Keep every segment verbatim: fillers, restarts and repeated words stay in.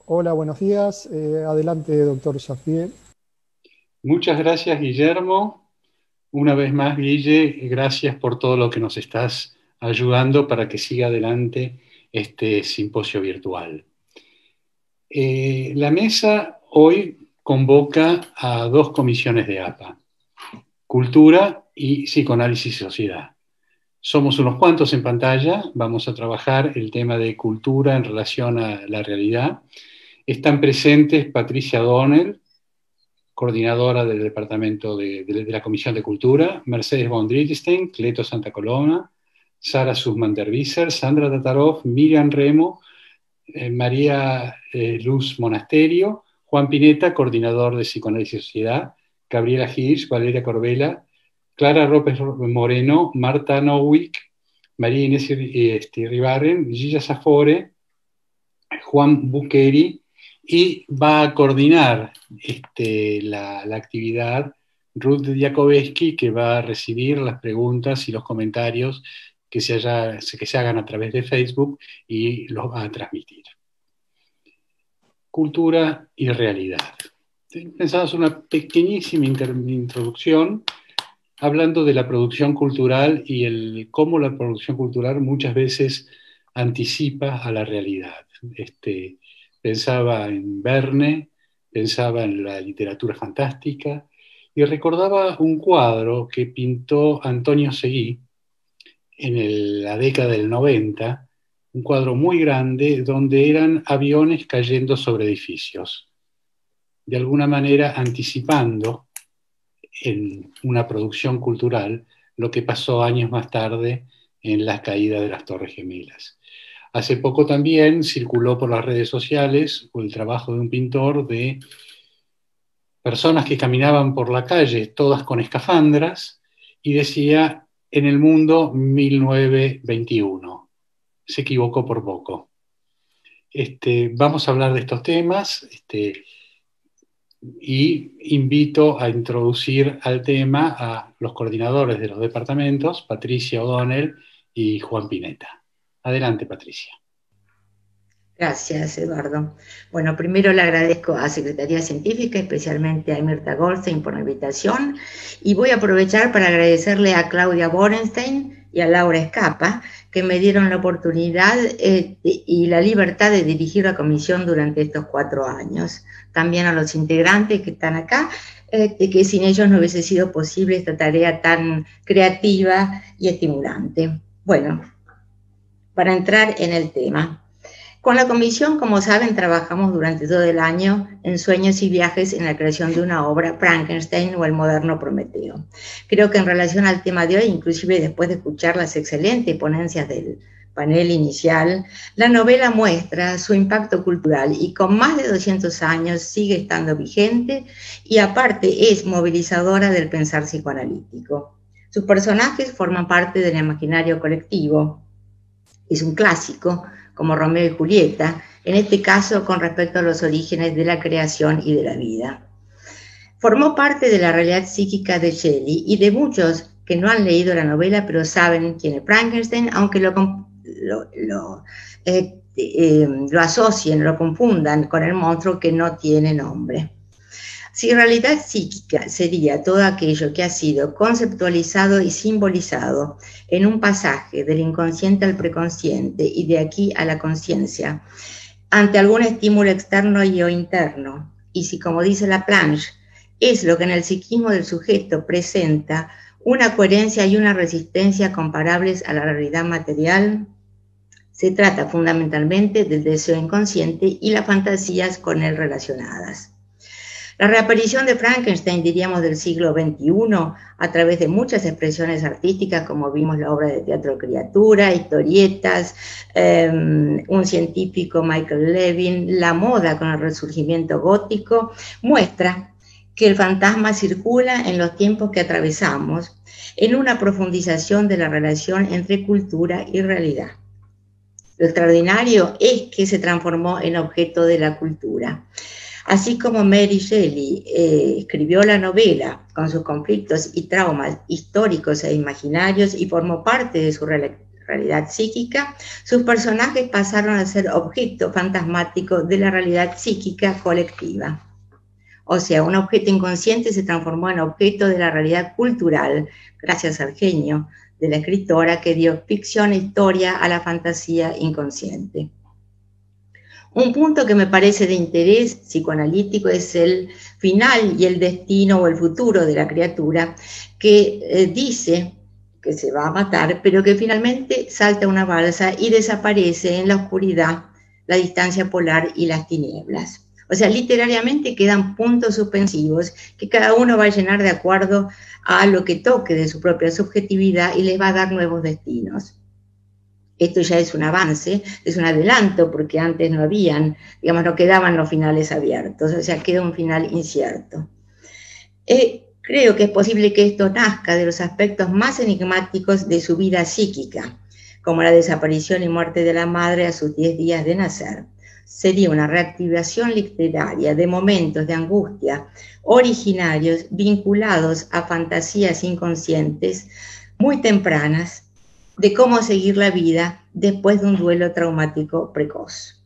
Hola, buenos días. Eh, adelante, doctor Jaffier. Muchas gracias, Guillermo. Una vez más, Guille, gracias por todo lo que nos estás ayudando para que siga adelante este simposio virtual. Eh, la mesa hoy convoca a dos comisiones de A P A, Cultura y Psicoanálisis y Sociedad. Somos unos cuantos en pantalla, vamos a trabajar el tema de cultura en relación a la realidad. Están presentes Patricia Donnell, coordinadora del Departamento de, de, de la Comisión de Cultura, Mercedes von Drittenstein, Cleto Santa Coloma, Sara Sussman Dervisser, Sandra Tatarov, Miriam Remo, eh, María eh, Luz Monasterio, Juan Pineta, coordinador de Psicoanálisis y Sociedad, Gabriela Hirsch, Valeria Corbella, Clara López Moreno, Marta Nowick, María Inés Ribarren, Gilla Safore, Juan Buqueri, y va a coordinar este, la, la actividad Ruth Diakovsky, que va a recibir las preguntas y los comentarios que se, haya, que se hagan a través de Facebook y los va a transmitir. Cultura y realidad. Pensamos una pequeñísima introducción hablando de la producción cultural y el, cómo la producción cultural muchas veces anticipa a la realidad. Este, pensaba en Verne, pensaba en la literatura fantástica y recordaba un cuadro que pintó Antonio Seguí en el, la década del noventa, un cuadro muy grande donde eran aviones cayendo sobre edificios, de alguna manera anticipando en una producción cultural lo que pasó años más tarde en la caída de las Torres Gemelas. Hace poco también circuló por las redes sociales el trabajo de un pintor de personas que caminaban por la calle, todas con escafandras, y decía, en el mundo mil novecientos veintiuno. Se equivocó por poco. Este, vamos a hablar de estos temas, este, y invito a introducir al tema a los coordinadores de los departamentos, Patricia O'Donnell y Juan Pineta. Adelante, Patricia. Gracias, Eduardo. Bueno, primero le agradezco a Secretaría Científica, especialmente a Mirta Goldstein por la invitación, y voy a aprovechar para agradecerle a Claudia Borenstein y a Laura Escapa, que me dieron la oportunidad eh, y la libertad de dirigir la comisión durante estos cuatro años. También a los integrantes que están acá, eh, que sin ellos no hubiese sido posible esta tarea tan creativa y estimulante. Bueno, para entrar en el tema. Con la comisión, como saben, trabajamos durante todo el año en sueños y viajes en la creación de una obra, Frankenstein o el moderno Prometeo. Creo que en relación al tema de hoy, inclusive después de escuchar las excelentes ponencias del panel inicial, la novela muestra su impacto cultural y con más de doscientos años sigue estando vigente y aparte es movilizadora del pensar psicoanalítico. Sus personajes forman parte del imaginario colectivo. Es un clásico, como Romeo y Julieta, en este caso con respecto a los orígenes de la creación y de la vida. Formó parte de la realidad psíquica de Shelley y de muchos que no han leído la novela pero saben quién es Frankenstein, aunque lo, lo, lo, eh, eh, lo asocien, lo confundan con el monstruo que no tiene nombre. Si realidad psíquica sería todo aquello que ha sido conceptualizado y simbolizado en un pasaje del inconsciente al preconsciente y de aquí a la conciencia, ante algún estímulo externo y o interno, y si, como dice Laplanche, es lo que en el psiquismo del sujeto presenta una coherencia y una resistencia comparables a la realidad material, se trata fundamentalmente del deseo inconsciente y las fantasías con él relacionadas. La reaparición de Frankenstein, diríamos, del siglo veintiuno, a través de muchas expresiones artísticas, como vimos la obra de teatro Criatura, historietas, eh, un científico, Michael Levin, la moda con el resurgimiento gótico, muestra que el fantasma circula en los tiempos que atravesamos, en una profundización de la relación entre cultura y realidad. Lo extraordinario es que se transformó en objeto de la cultura. Así como Mary Shelley eh, escribió la novela con sus conflictos y traumas históricos e imaginarios y formó parte de su re realidad psíquica, sus personajes pasaron a ser objeto fantasmático de la realidad psíquica colectiva. O sea, un objeto inconsciente se transformó en objeto de la realidad cultural, gracias al genio de la escritora que dio ficción e historia a la fantasía inconsciente. Un punto que me parece de interés psicoanalítico es el final y el destino o el futuro de la criatura, que eh, dice que se va a matar, pero que finalmente salta una balsa y desaparece en la oscuridad, la distancia polar y las tinieblas. O sea, literariamente quedan puntos suspensivos que cada uno va a llenar de acuerdo a lo que toque de su propia subjetividad y les va a dar nuevos destinos. Esto ya es un avance, es un adelanto, porque antes no habían, digamos, no quedaban los finales abiertos, o sea, queda un final incierto. Eh, creo que es posible que esto nazca de los aspectos más enigmáticos de su vida psíquica, como la desaparición y muerte de la madre a sus diez días de nacer. Sería una reactivación literaria de momentos de angustia originarios vinculados a fantasías inconscientes muy tempranas de cómo seguir la vida después de un duelo traumático precoz.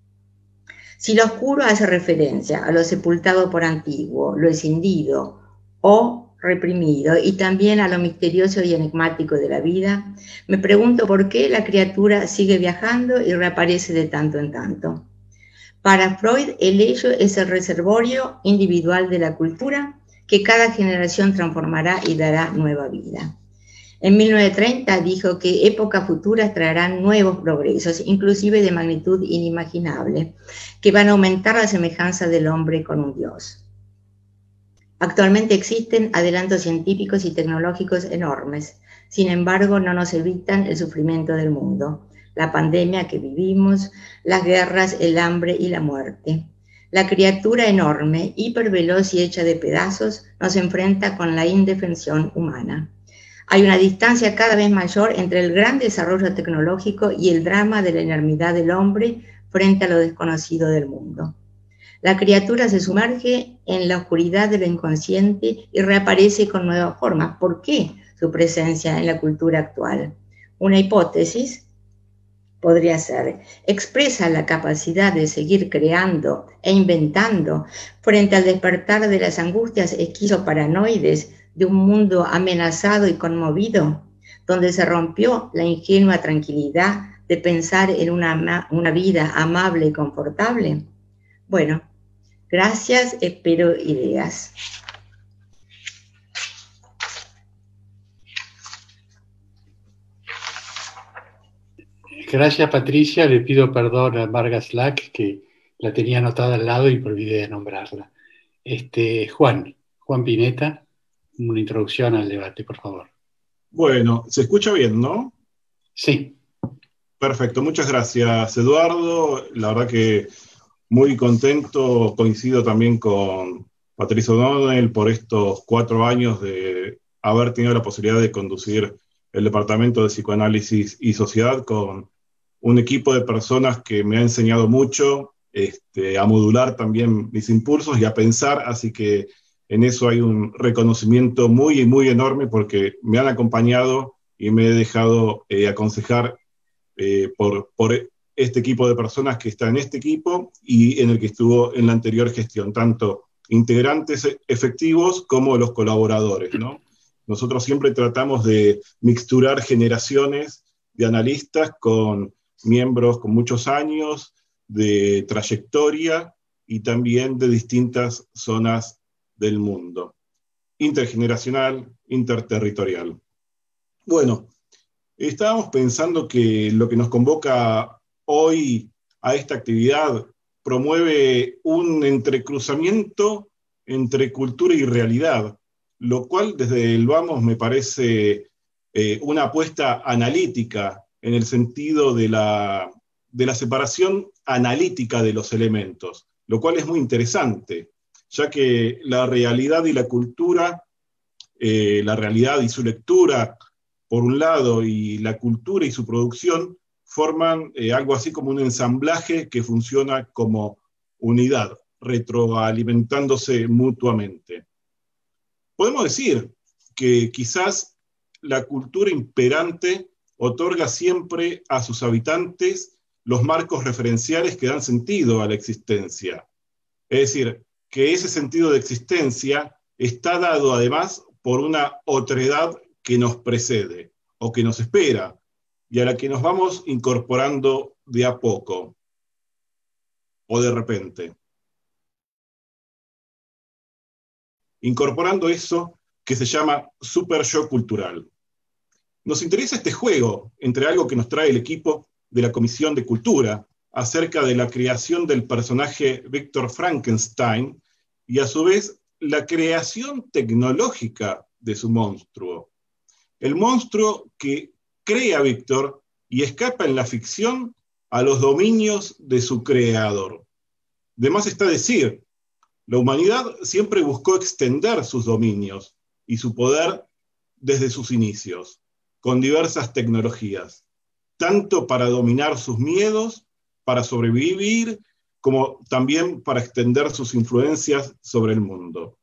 Si lo oscuro hace referencia a lo sepultado por antiguo, lo escindido o reprimido, y también a lo misterioso y enigmático de la vida, me pregunto por qué la criatura sigue viajando y reaparece de tanto en tanto. Para Freud, el ello es el reservorio individual de la cultura que cada generación transformará y dará nueva vida. En mil novecientos treinta dijo que épocas futuras traerán nuevos progresos, inclusive de magnitud inimaginable, que van a aumentar la semejanza del hombre con un dios. Actualmente existen adelantos científicos y tecnológicos enormes, sin embargo no nos evitan el sufrimiento del mundo, la pandemia que vivimos, las guerras, el hambre y la muerte. La criatura enorme, hiperveloz y hecha de pedazos, nos enfrenta con la indefensión humana. Hay una distancia cada vez mayor entre el gran desarrollo tecnológico y el drama de la enormidad del hombre frente a lo desconocido del mundo. La criatura se sumerge en la oscuridad de lo inconsciente y reaparece con nuevas formas. ¿Por qué su presencia en la cultura actual? Una hipótesis podría ser: expresa la capacidad de seguir creando e inventando frente al despertar de las angustias esquizoparanoides de un mundo amenazado y conmovido, donde se rompió la ingenua tranquilidad de pensar en una, una vida amable y confortable. Bueno, gracias, espero ideas. Gracias, Patricia. Le pido perdón a Marga Slack, que la tenía anotada al lado y me olvidé de nombrarla. Este, Juan, Juan Pineta, una introducción al debate, por favor. Bueno, se escucha bien, ¿no? Sí. Perfecto, muchas gracias, Eduardo. La verdad que muy contento, coincido también con Patricia O'Donnell por estos cuatro años de haber tenido la posibilidad de conducir el Departamento de Psicoanálisis y Sociedad con un equipo de personas que me ha enseñado mucho este, a modular también mis impulsos y a pensar, así que en eso hay un reconocimiento muy, muy enorme porque me han acompañado y me he dejado eh, aconsejar eh, por, por este equipo de personas que está en este equipo y en el que estuvo en la anterior gestión, tanto integrantes efectivos como los colaboradores, ¿no? Nosotros siempre tratamos de mixturar generaciones de analistas con miembros con muchos años de trayectoria y también de distintas zonas del mundo, intergeneracional, interterritorial. Bueno, estábamos pensando que lo que nos convoca hoy a esta actividad promueve un entrecruzamiento entre cultura y realidad, lo cual desde el vamos me parece eh, una apuesta analítica en el sentido de la, de la separación analítica de los elementos, lo cual es muy interesante, ya que la realidad y la cultura, eh, la realidad y su lectura, por un lado, y la cultura y su producción, forman eh, algo así como un ensamblaje que funciona como unidad, retroalimentándose mutuamente. Podemos decir que quizás la cultura imperante otorga siempre a sus habitantes los marcos referenciales que dan sentido a la existencia. Es decir, que ese sentido de existencia está dado además por una otredad que nos precede o que nos espera y a la que nos vamos incorporando de a poco o de repente. Incorporando eso que se llama super yo cultural. Nos interesa este juego entre algo que nos trae el equipo de la Comisión de Cultura acerca de la creación del personaje Víctor Frankenstein y a su vez la creación tecnológica de su monstruo. El monstruo que crea Víctor y escapa en la ficción a los dominios de su creador. De más está decir, la humanidad siempre buscó extender sus dominios y su poder desde sus inicios, con diversas tecnologías, tanto para dominar sus miedos, para sobrevivir, como también para extender sus influencias sobre el mundo.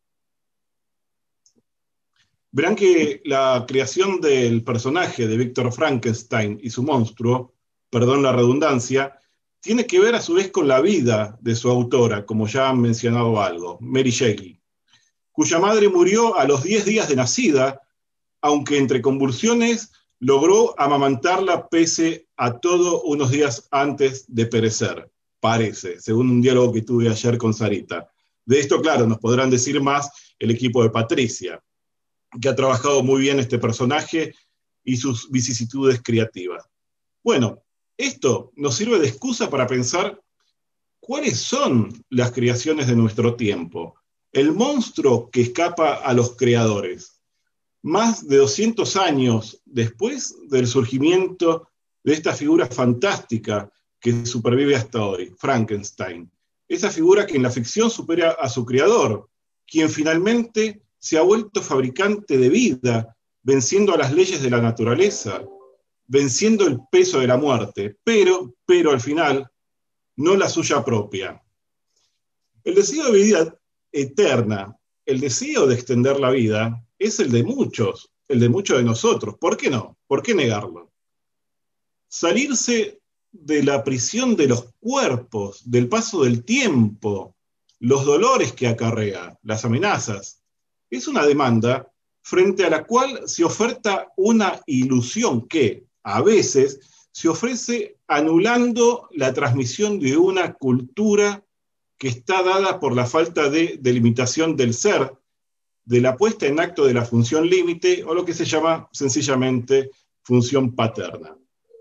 Verán que la creación del personaje de Víctor Frankenstein y su monstruo, perdón la redundancia, tiene que ver a su vez con la vida de su autora, como ya han mencionado algo, Mary Shelley, cuya madre murió a los diez días de nacida, aunque entre convulsiones logró amamantarla pese a todo unos días antes de perecer, parece, según un diálogo que tuve ayer con Sarita. De esto, claro, nos podrán decir más el equipo de Patricia, que ha trabajado muy bien este personaje y sus vicisitudes creativas. Bueno, esto nos sirve de excusa para pensar cuáles son las creaciones de nuestro tiempo, el monstruo que escapa a los creadores. Más de doscientos años después del surgimiento de esta figura fantástica que supervive hasta hoy, Frankenstein. Esa figura que en la ficción supera a su creador, quien finalmente se ha vuelto fabricante de vida, venciendo a las leyes de la naturaleza, venciendo el peso de la muerte, pero, pero al final, no la suya propia. El deseo de vida eterna, el deseo de extender la vida, es el de muchos, el de muchos de nosotros. ¿Por qué no? ¿Por qué negarlo? Salirse de la prisión de los cuerpos, del paso del tiempo, los dolores que acarrea, las amenazas, es una demanda frente a la cual se oferta una ilusión que, a veces, se ofrece anulando la transmisión de una cultura que está dada por la falta de delimitación del ser, de la puesta en acto de la función límite, o lo que se llama sencillamente función paterna.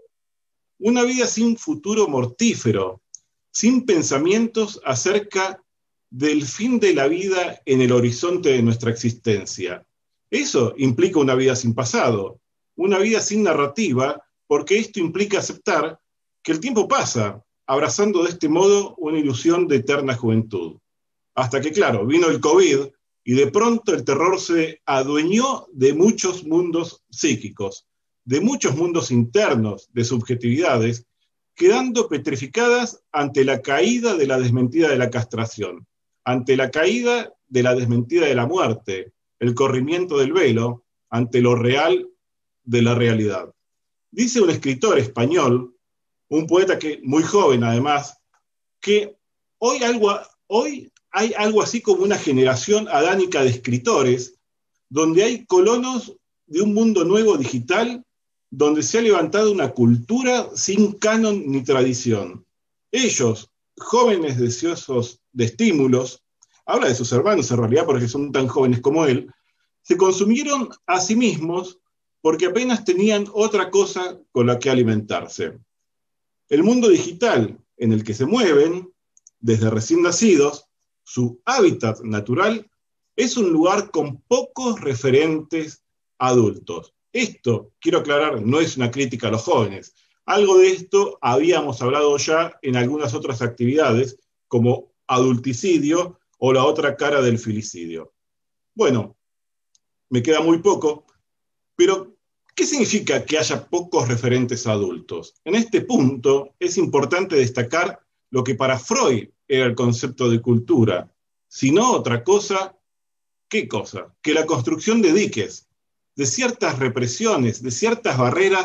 Una vida sin futuro mortífero, sin pensamientos acerca del fin de la vida en el horizonte de nuestra existencia. Eso implica una vida sin pasado, una vida sin narrativa, porque esto implica aceptar que el tiempo pasa, abrazando de este modo una ilusión de eterna juventud. Hasta que, claro, vino el COVID y de pronto el terror se adueñó de muchos mundos psíquicos, de muchos mundos internos, de subjetividades, quedando petrificadas ante la caída de la desmentida de la castración, ante la caída de la desmentida de la muerte, el corrimiento del velo, ante lo real de la realidad. Dice un escritor español, un poeta que muy joven además, que hoy, algo, hoy hay algo así como una generación adánica de escritores, donde hay colonos de un mundo nuevo digital, donde se ha levantado una cultura sin canon ni tradición. Ellos, jóvenes deseosos de estímulos, habla de sus hermanos en realidad porque son tan jóvenes como él, se consumieron a sí mismos porque apenas tenían otra cosa con la que alimentarse. El mundo digital en el que se mueven, desde recién nacidos, su hábitat natural, es un lugar con pocos referentes adultos. Esto, quiero aclarar, no es una crítica a los jóvenes. Algo de esto habíamos hablado ya en algunas otras actividades, como adulticidio o la otra cara del filicidio. Bueno, me queda muy poco, pero ¿qué significa que haya pocos referentes adultos? En este punto es importante destacar lo que para Freud era el concepto de cultura, sino otra cosa. ¿Qué cosa? Que la construcción de diques, de ciertas represiones, de ciertas barreras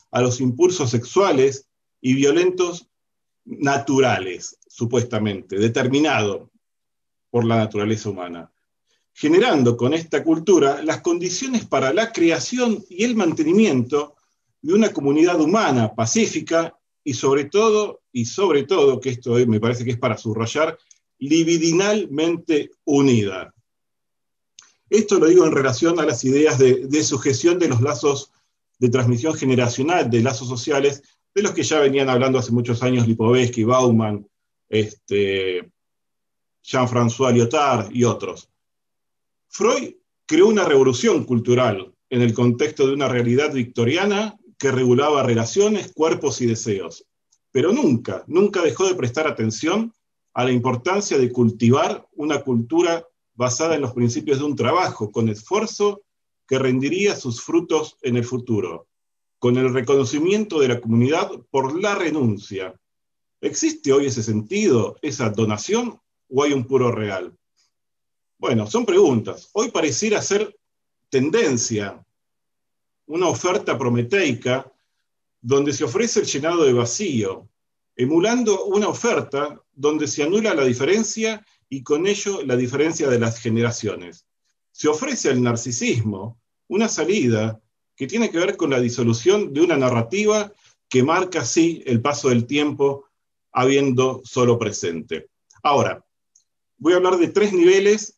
a los impulsos sexuales y violentos naturales, supuestamente, determinado por la naturaleza humana, generando con esta cultura las condiciones para la creación y el mantenimiento de una comunidad humana pacífica y sobre todo, y sobre todo, que esto me parece que es para subrayar, libidinalmente unida. Esto lo digo en relación a las ideas de, de sujeción de los lazos de transmisión generacional, de lazos sociales, de los que ya venían hablando hace muchos años Lipovetsky, Bauman, este, Jean-François Lyotard y otros. Freud creó una revolución cultural en el contexto de una realidad victoriana que regulaba relaciones, cuerpos y deseos, pero nunca, nunca dejó de prestar atención a la importancia de cultivar una cultura basada en los principios de un trabajo con esfuerzo que rendiría sus frutos en el futuro, con el reconocimiento de la comunidad por la renuncia. ¿Existe hoy ese sentido, esa donación, o hay un puro real? Bueno, son preguntas. Hoy pareciera ser tendencia, una oferta prometeica, donde se ofrece el llenado de vacío, emulando una oferta donde se anula la diferencia y con ello la diferencia de las generaciones. Se ofrece al narcisismo una salida que tiene que ver con la disolución de una narrativa que marca así el paso del tiempo, habiendo solo presente. Ahora, voy a hablar de tres niveles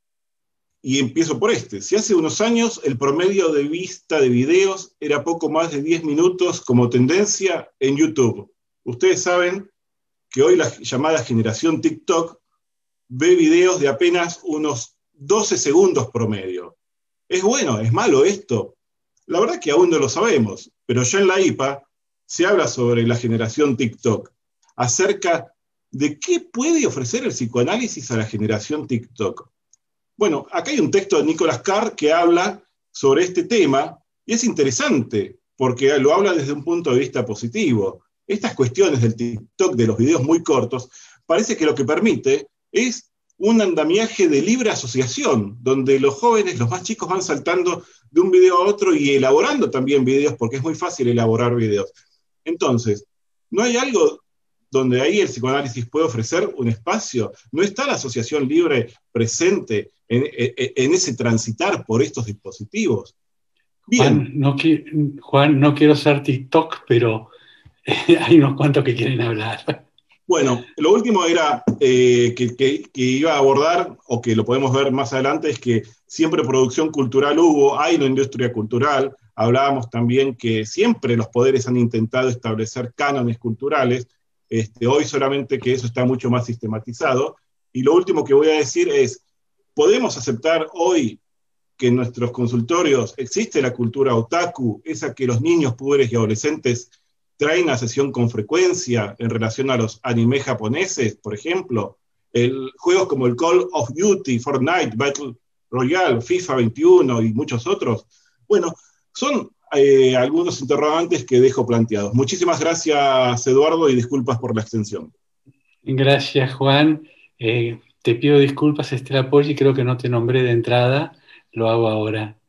y empiezo por este. Si hace unos años el promedio de vista de videos era poco más de diez minutos como tendencia en YouTube, ustedes saben que hoy la llamada generación TikTok ve videos de apenas unos doce segundos promedio. ¿Es bueno? ¿Es malo esto? La verdad que aún no lo sabemos, pero ya en la I P A se habla sobre la generación TikTok, acerca de qué puede ofrecer el psicoanálisis a la generación TikTok. Bueno, acá hay un texto de Nicholas Carr que habla sobre este tema, y es interesante, porque lo habla desde un punto de vista positivo. Estas cuestiones del TikTok, de los videos muy cortos, parece que lo que permite es un andamiaje de libre asociación, donde los jóvenes, los más chicos, van saltando de un video a otro y elaborando también videos, porque es muy fácil elaborar videos. Entonces, ¿no hay algo donde ahí el psicoanálisis puede ofrecer un espacio? ¿No está la asociación libre presente en, en, en ese transitar por estos dispositivos? Bien. Juan, no, Juan, no quiero ser TikTok, pero eh, hay unos cuantos que quieren hablar. Bueno, lo último era eh, que, que, que iba a abordar, o que lo podemos ver más adelante, es que siempre producción cultural hubo, hay una industria cultural. Hablábamos también que siempre los poderes han intentado establecer cánones culturales. Este, hoy solamente que eso está mucho más sistematizado. Y lo último que voy a decir es, ¿podemos aceptar hoy que en nuestros consultorios existe la cultura otaku, esa que los niños, púberes y adolescentes traen a sesión con frecuencia en relación a los anime japoneses, por ejemplo? El, juegos como el Call of Duty, Fortnite, Battle Royale, FIFA veintiuno y muchos otros. Bueno, son Eh, algunos interrogantes que dejo planteados. Muchísimas gracias, Eduardo, y disculpas por la extensión. Gracias, Juan. Eh, te pido disculpas, Estela Poggi, creo que no te nombré de entrada, lo hago ahora.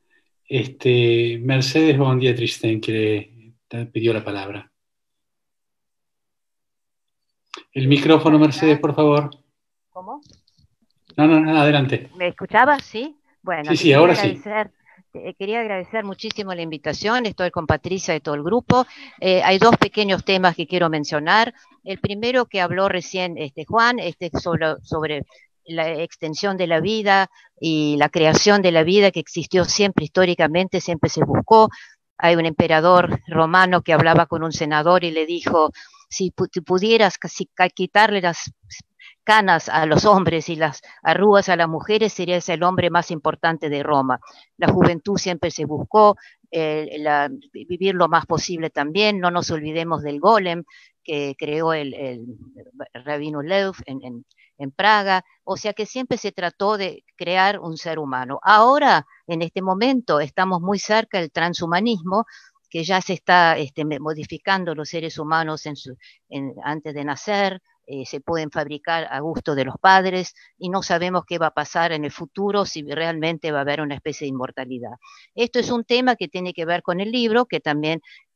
Este, Mercedes Bondia-Tristén, que te pidió la palabra. El micrófono, Mercedes, por favor. ¿Cómo? No, no, no, adelante. ¿Me escuchabas? Sí. Bueno, sí, sí, ahora sí. Eh, quería agradecer muchísimo la invitación, estoy con Patricia y todo el grupo. Eh, hay dos pequeños temas que quiero mencionar. El primero que habló recién este, Juan, este, sobre, sobre la extensión de la vida y la creación de la vida que existió siempre históricamente, siempre se buscó. Hay un emperador romano que hablaba con un senador y le dijo, si pu pudieras casi quitarle las canas a los hombres y las arrugas a las mujeres, serías el hombre más importante de Roma. La juventud siempre se buscó, eh, la, vivir lo más posible también. No nos olvidemos del golem que creó el, el rabino Lev en, en, en Praga. O sea que siempre se trató de crear un ser humano. Ahora, en este momento, estamos muy cerca del transhumanismo, que ya se está este, modificando los seres humanos en su, en, antes de nacer. Eh, se pueden fabricar a gusto de los padres y no sabemos qué va a pasar en el futuro, si realmente va a haber una especie de inmortalidad. Esto es un tema que tiene que ver con el libro, que también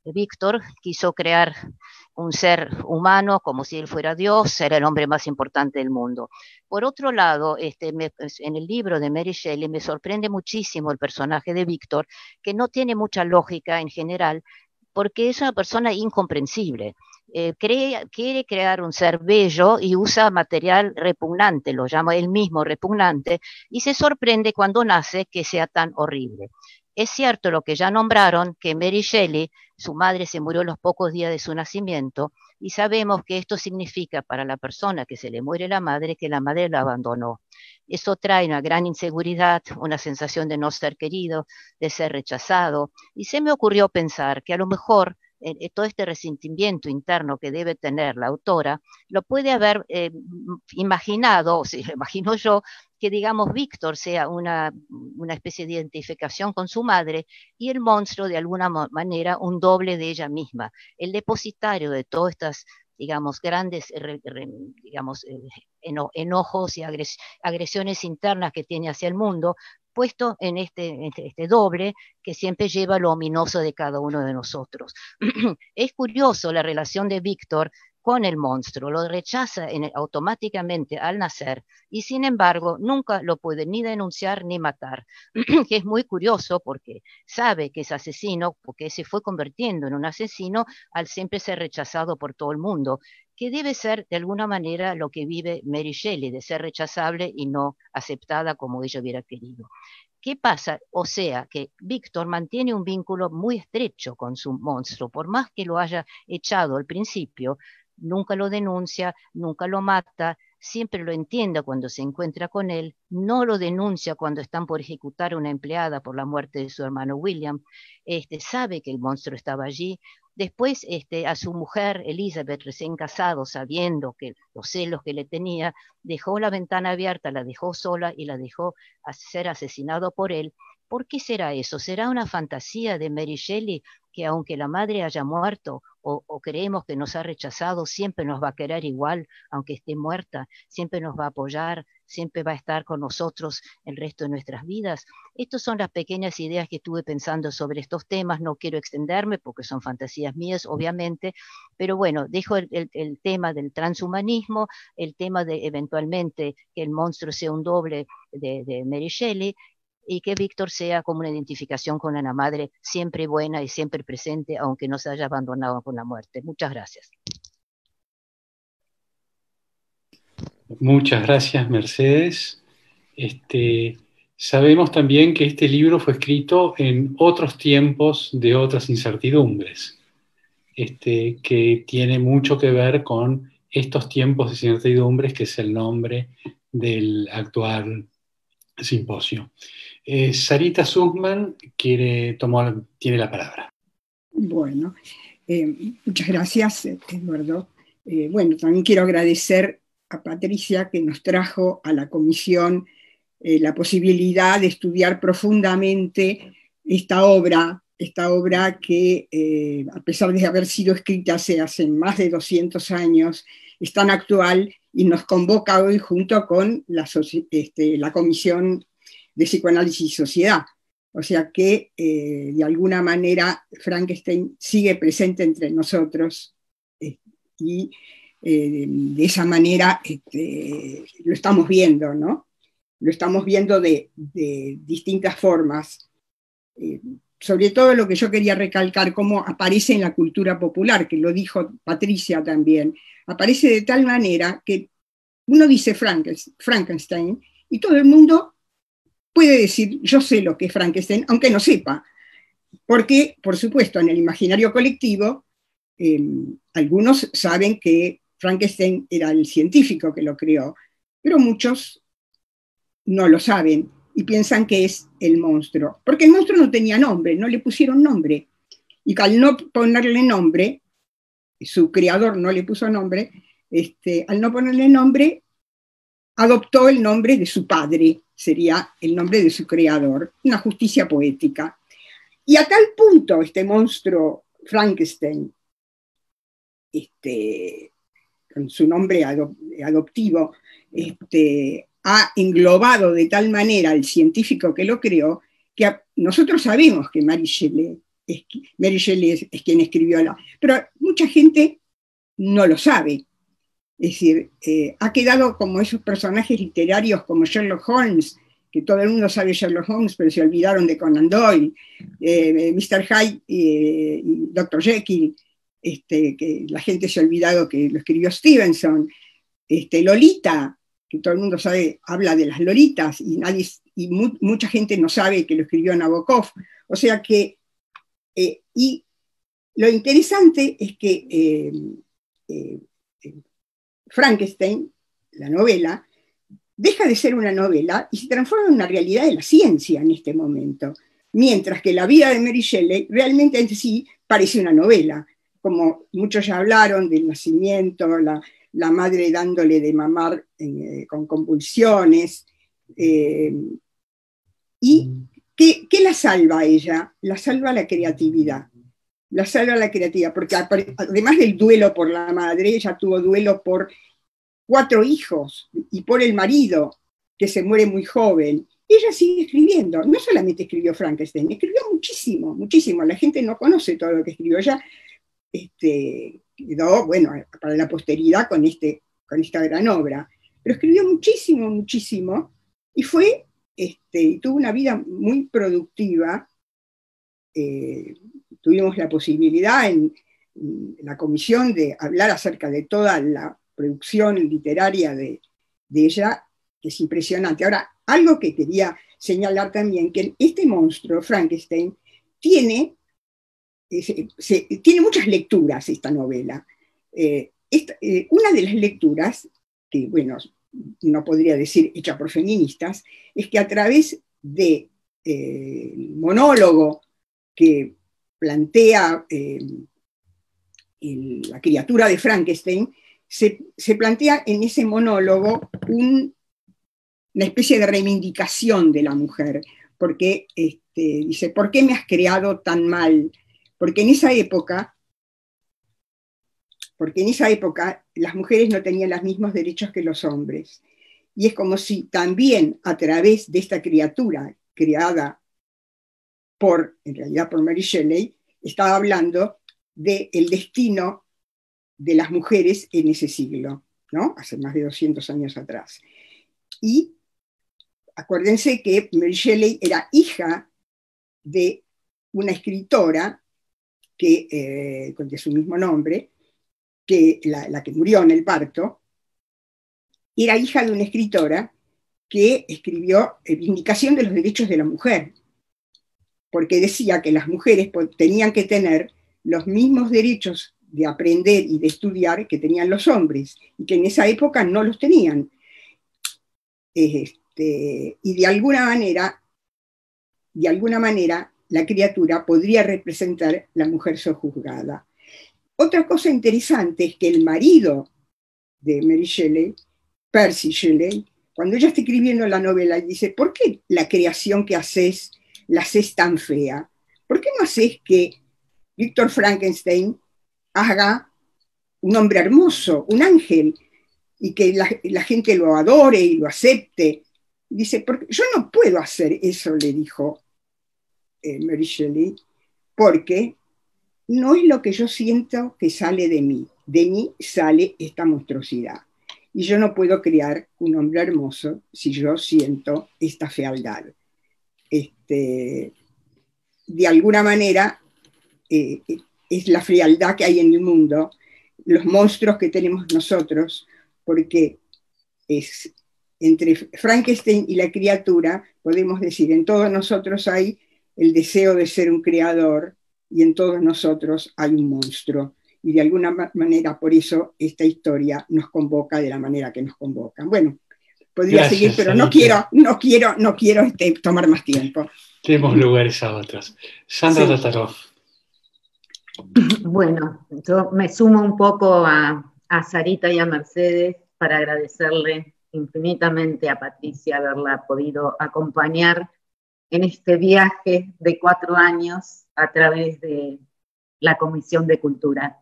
Víctor quiso crear un ser humano como si él fuera Dios, era el hombre más importante del mundo. Por otro lado, este, me, en el libro de Mary Shelley me sorprende muchísimo el personaje de Víctor, que no tiene mucha lógica en general, porque es una persona incomprensible. Eh, cree, quiere crear un ser bello y usa material repugnante, lo llama él mismo repugnante, y se sorprende cuando nace que sea tan horrible. Es cierto lo que ya nombraron, que Mary Shelley, su madre se murió los pocos días de su nacimiento, y sabemos que esto significa para la persona que se le muere la madre, que la madre la abandonó. Eso trae una gran inseguridad, una sensación de no ser querido, de ser rechazado, y se me ocurrió pensar que a lo mejor eh, todo este resentimiento interno que debe tener la autora, lo puede haber eh, imaginado, o si lo imagino yo, que digamos Víctor sea una, una especie de identificación con su madre y el monstruo de alguna manera un doble de ella misma, el depositario de todas estas, digamos, grandes re, re, digamos, eh, eno, enojos y agres, agresiones internas que tiene hacia el mundo, puesto en este, en este doble que siempre lleva lo ominoso de cada uno de nosotros. Es curioso la relación de Víctor con el monstruo, lo rechaza en el, automáticamente al nacer y sin embargo nunca lo puede ni denunciar ni matar, que es muy curioso porque sabe que es asesino, porque se fue convirtiendo en un asesino al siempre ser rechazado por todo el mundo, que debe ser de alguna manera lo que vive Mary Shelley, de ser rechazable y no aceptada como ella hubiera querido. ¿Qué pasa? O sea, que Víctor mantiene un vínculo muy estrecho con su monstruo, por más que lo haya echado al principio, nunca lo denuncia, nunca lo mata, siempre lo entiende cuando se encuentra con él, no lo denuncia cuando están por ejecutar a una empleada por la muerte de su hermano William, este, sabe que el monstruo estaba allí. Después este, a su mujer Elizabeth, recién casado, sabiendo que los celos que le tenía, dejó la ventana abierta, la dejó sola y la dejó ser asesinado por él. ¿Por qué será eso? ¿Será una fantasía de Mary Shelley que aunque la madre haya muerto o, o creemos que nos ha rechazado, siempre nos va a querer igual, aunque esté muerta, siempre nos va a apoyar, siempre va a estar con nosotros el resto de nuestras vidas? Estas son las pequeñas ideas que estuve pensando sobre estos temas, no quiero extenderme porque son fantasías mías, obviamente, pero bueno, dejo el, el, el tema del transhumanismo, el tema de eventualmente que el monstruo sea un doble de, de Mary Shelley, y que Víctor sea como una identificación con una madre siempre buena y siempre presente, aunque nos haya abandonado con la muerte. Muchas gracias. Muchas gracias, Mercedes. Este, sabemos también que este libro fue escrito en otros tiempos de otras incertidumbres, este, que tiene mucho que ver con estos tiempos de incertidumbres, que es el nombre del actual simposio. Eh, Sarita Sussman quiere tomar, tiene la palabra. Bueno, eh, muchas gracias, Eduardo. Eh, bueno, también quiero agradecer a Patricia que nos trajo a la comisión eh, la posibilidad de estudiar profundamente esta obra, esta obra que eh, a pesar de haber sido escrita hace, hace más de doscientos años, es tan actual y nos convoca hoy junto con la, este, la Comisión de Psicoanálisis y Sociedad. O sea que, eh, de alguna manera, Frankenstein sigue presente entre nosotros eh, y eh, de esa manera este, lo estamos viendo, ¿no? Lo estamos viendo de, de distintas formas. Eh, sobre todo lo que yo quería recalcar, cómo aparece en la cultura popular, que lo dijo Patricia también. Aparece de tal manera que uno dice Frankenstein y todo el mundo puede decir, yo sé lo que es Frankenstein, aunque no sepa, porque, por supuesto, en el imaginario colectivo, eh, algunos saben que Frankenstein era el científico que lo creó, pero muchos no lo saben y piensan que es el monstruo, porque el monstruo no tenía nombre, no le pusieron nombre, y al no ponerle nombre, su creador no le puso nombre, este, al no ponerle nombre, adoptó el nombre de su padre, sería el nombre de su creador, una justicia poética. Y a tal punto este monstruo Frankenstein, este, con su nombre adop adoptivo, este, ha englobado de tal manera al científico que lo creó, que a, nosotros sabemos que Mary Shelley es, Mary Shelley es, es quien escribió la... Pero mucha gente no lo sabe. Es decir, eh, ha quedado como esos personajes literarios como Sherlock Holmes, que todo el mundo sabe Sherlock Holmes, pero se olvidaron de Conan Doyle, eh, mister Hyde eh, y doctor Jekyll, este, que la gente se ha olvidado que lo escribió Stevenson, este, Lolita, que todo el mundo sabe, habla de las Lolitas, y, nadie, y mu mucha gente no sabe que lo escribió Nabokov. O sea que, eh, y lo interesante es que eh, eh, Frankenstein, la novela, deja de ser una novela y se transforma en una realidad de la ciencia en este momento, mientras que la vida de Mary Shelley realmente en sí parece una novela, como muchos ya hablaron del nacimiento, la, la madre dándole de mamar eh, con convulsiones, eh, y ¿qué, ¿qué la salva a ella? La salva la creatividad, la salva la creatividad, porque además del duelo por la madre, ella tuvo duelo por cuatro hijos y por el marido, que se muere muy joven. Ella sigue escribiendo, no solamente escribió Frankenstein, escribió muchísimo, muchísimo. La gente no conoce todo lo que escribió. Ella este, quedó, bueno, para la posteridad con, este, con esta gran obra, pero escribió muchísimo, muchísimo, y fue, este, tuvo una vida muy productiva. Eh, tuvimos la posibilidad en, en la comisión de hablar acerca de toda la producción literaria de, de ella, que es impresionante. Ahora, algo que quería señalar también, que este monstruo, Frankenstein, tiene, eh, se, se, tiene muchas lecturas esta novela. Eh, esta, eh, una de las lecturas, que bueno, no podría decir hecha por feministas, es que a través del de, eh, monólogo que plantea eh, el, la criatura de Frankenstein, se, se plantea en ese monólogo un, una especie de reivindicación de la mujer, porque este, dice, ¿por qué me has creado tan mal? Porque en esa época, porque en esa época las mujeres no tenían los mismos derechos que los hombres, y es como si también a través de esta criatura creada por, en realidad por Mary Shelley, estaba hablando del destino de las mujeres en ese siglo, ¿no? Hace más de doscientos años atrás. Y acuérdense que Mary Shelley era hija de una escritora que, eh, de su mismo nombre, que la, la que murió en el parto, era hija de una escritora que escribió Vindicación de los Derechos de la Mujer, porque decía que las mujeres tenían que tener los mismos derechos de aprender y de estudiar que tenían los hombres, y que en esa época no los tenían. Este, y de alguna manera, de alguna manera, la criatura podría representar la mujer sojuzgada. Otra cosa interesante es que el marido de Mary Shelley, Percy Shelley, cuando ella está escribiendo la novela, dice, ¿por qué la creación que haces la haces tan fea? ¿Por qué no haces que Víctor Frankenstein haga un hombre hermoso, un ángel, y que la, la gente lo adore y lo acepte? Dice, porque yo no puedo hacer eso, le dijo eh, Mary Shelley, porque no es lo que yo siento que sale de mí. De mí sale esta monstruosidad. Y yo no puedo crear un hombre hermoso si yo siento esta fealdad. Este, de alguna manera, eh, es la frialdad que hay en el mundo, los monstruos que tenemos nosotros, porque es entre Frankenstein y la criatura, podemos decir, en todos nosotros hay el deseo de ser un creador y en todos nosotros hay un monstruo. Y de alguna manera, por eso, esta historia nos convoca de la manera que nos convoca. Bueno, podría Gracias, seguir, pero no quiero, no quiero, no quiero este, tomar más tiempo. Tenemos lugares a otros. Sandra sí. Tatarov. Bueno, yo me sumo un poco a, a Sarita y a Mercedes para agradecerle infinitamente a Patricia haberla podido acompañar en este viaje de cuatro años a través de la Comisión de Cultura.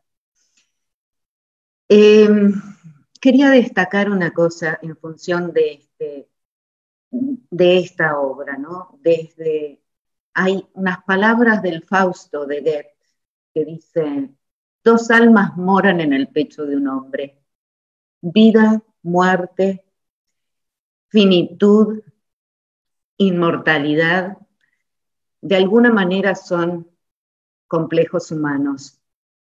Eh, quería destacar una cosa en función de, este, de esta obra, ¿no? Desde hay unas palabras del Fausto de Goethe que dicen: dos almas moran en el pecho de un hombre, vida, muerte, finitud, inmortalidad, de alguna manera son complejos humanos.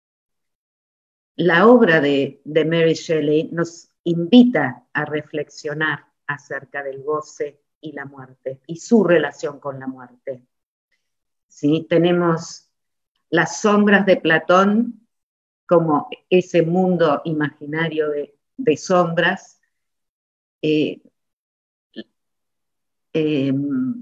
La obra de, de Mary Shelley nos invita a reflexionar acerca del goce y la muerte y su relación con la muerte. ¿Sí? Tenemos las sombras de Platón como ese mundo imaginario de, de sombras, eh, eh,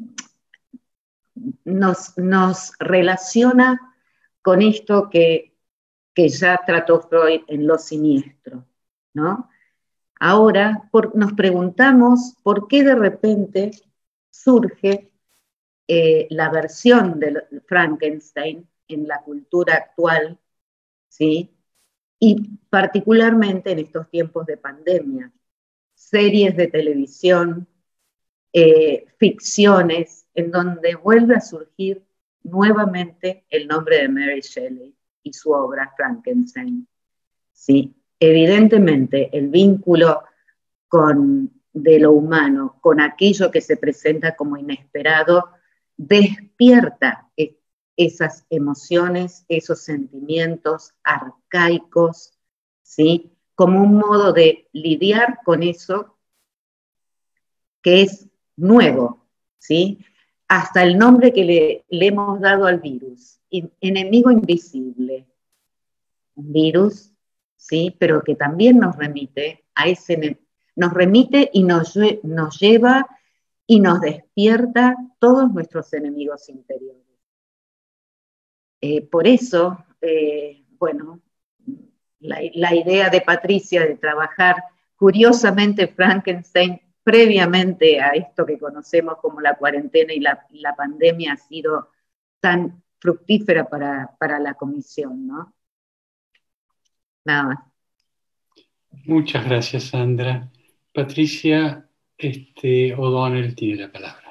nos, nos relaciona con esto que, que ya trató Freud en Lo Siniestro, ¿no? Ahora por, nos preguntamos por qué de repente surge eh, la versión de Frankenstein en la cultura actual, ¿sí? Y particularmente en estos tiempos de pandemia. Series de televisión, eh, ficciones, en donde vuelve a surgir nuevamente el nombre de Mary Shelley y su obra Frankenstein. ¿Sí? Evidentemente, el vínculo con, de lo humano con aquello que se presenta como inesperado despierta esas emociones, esos sentimientos arcaicos, ¿sí? Como un modo de lidiar con eso que es nuevo, ¿sí? Hasta el nombre que le, le hemos dado al virus, enemigo invisible, un virus, ¿sí? Pero que también nos remite a ese, nos remite y nos, nos lleva y nos despierta todos nuestros enemigos interiores. Eh, por eso, eh, bueno, la, la idea de Patricia de trabajar curiosamente Frankenstein previamente a esto que conocemos como la cuarentena y la, la pandemia ha sido tan fructífera para, para la comisión, ¿no? Nada más. Muchas gracias, Sandra. Patricia este, O'Donnell tiene la palabra.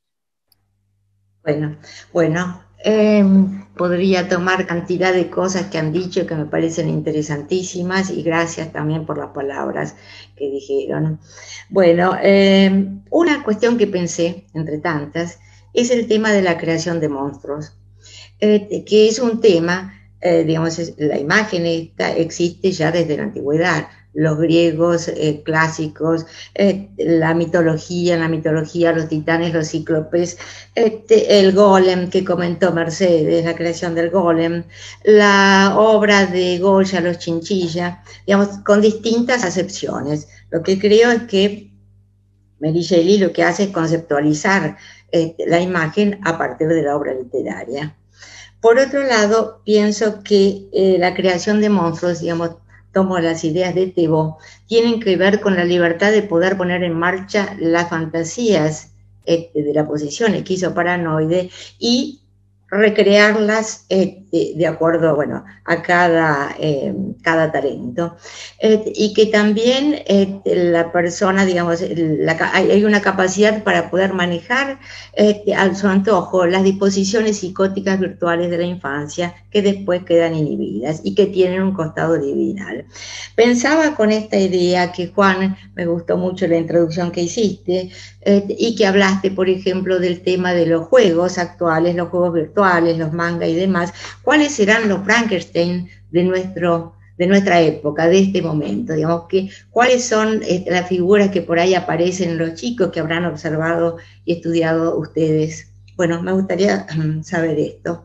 Bueno, bueno, eh, podría tomar cantidad de cosas que han dicho que me parecen interesantísimas y gracias también por las palabras que dijeron. Bueno, eh, una cuestión que pensé, entre tantas, es el tema de la creación de monstruos, eh, que es un tema, eh, digamos, la imagen esta existe ya desde la antigüedad. Los griegos eh, clásicos, eh, la mitología, en la mitología los titanes, los cíclopes, este, el golem que comentó Mercedes, la creación del golem, la obra de Goya, los chinchilla, digamos, con distintas acepciones. Lo que creo es que Mary Shelley lo que hace es conceptualizar eh, la imagen a partir de la obra literaria. Por otro lado, pienso que eh, la creación de monstruos, digamos, tomo las ideas de Thébault, tienen que ver con la libertad de poder poner en marcha las fantasías eh, de la posición esquizoparanoide y recrearlas eh, de, de acuerdo, bueno, a cada, eh, cada talento. Eh, y que también eh, la persona, digamos, la, hay una capacidad para poder manejar eh, a su antojo las disposiciones psicóticas virtuales de la infancia que después quedan inhibidas y que tienen un costado divinal. Pensaba con esta idea que, Juan, me gustó mucho la introducción que hiciste eh, y que hablaste, por ejemplo, del tema de los juegos actuales, los juegos virtuales, los manga y demás. ¿Cuáles serán los Frankenstein de, nuestro, de nuestra época, de este momento? Digamos, que, ¿cuáles son eh, las figuras que por ahí aparecen en los chicos que habrán observado y estudiado ustedes? Bueno, me gustaría um, saber esto.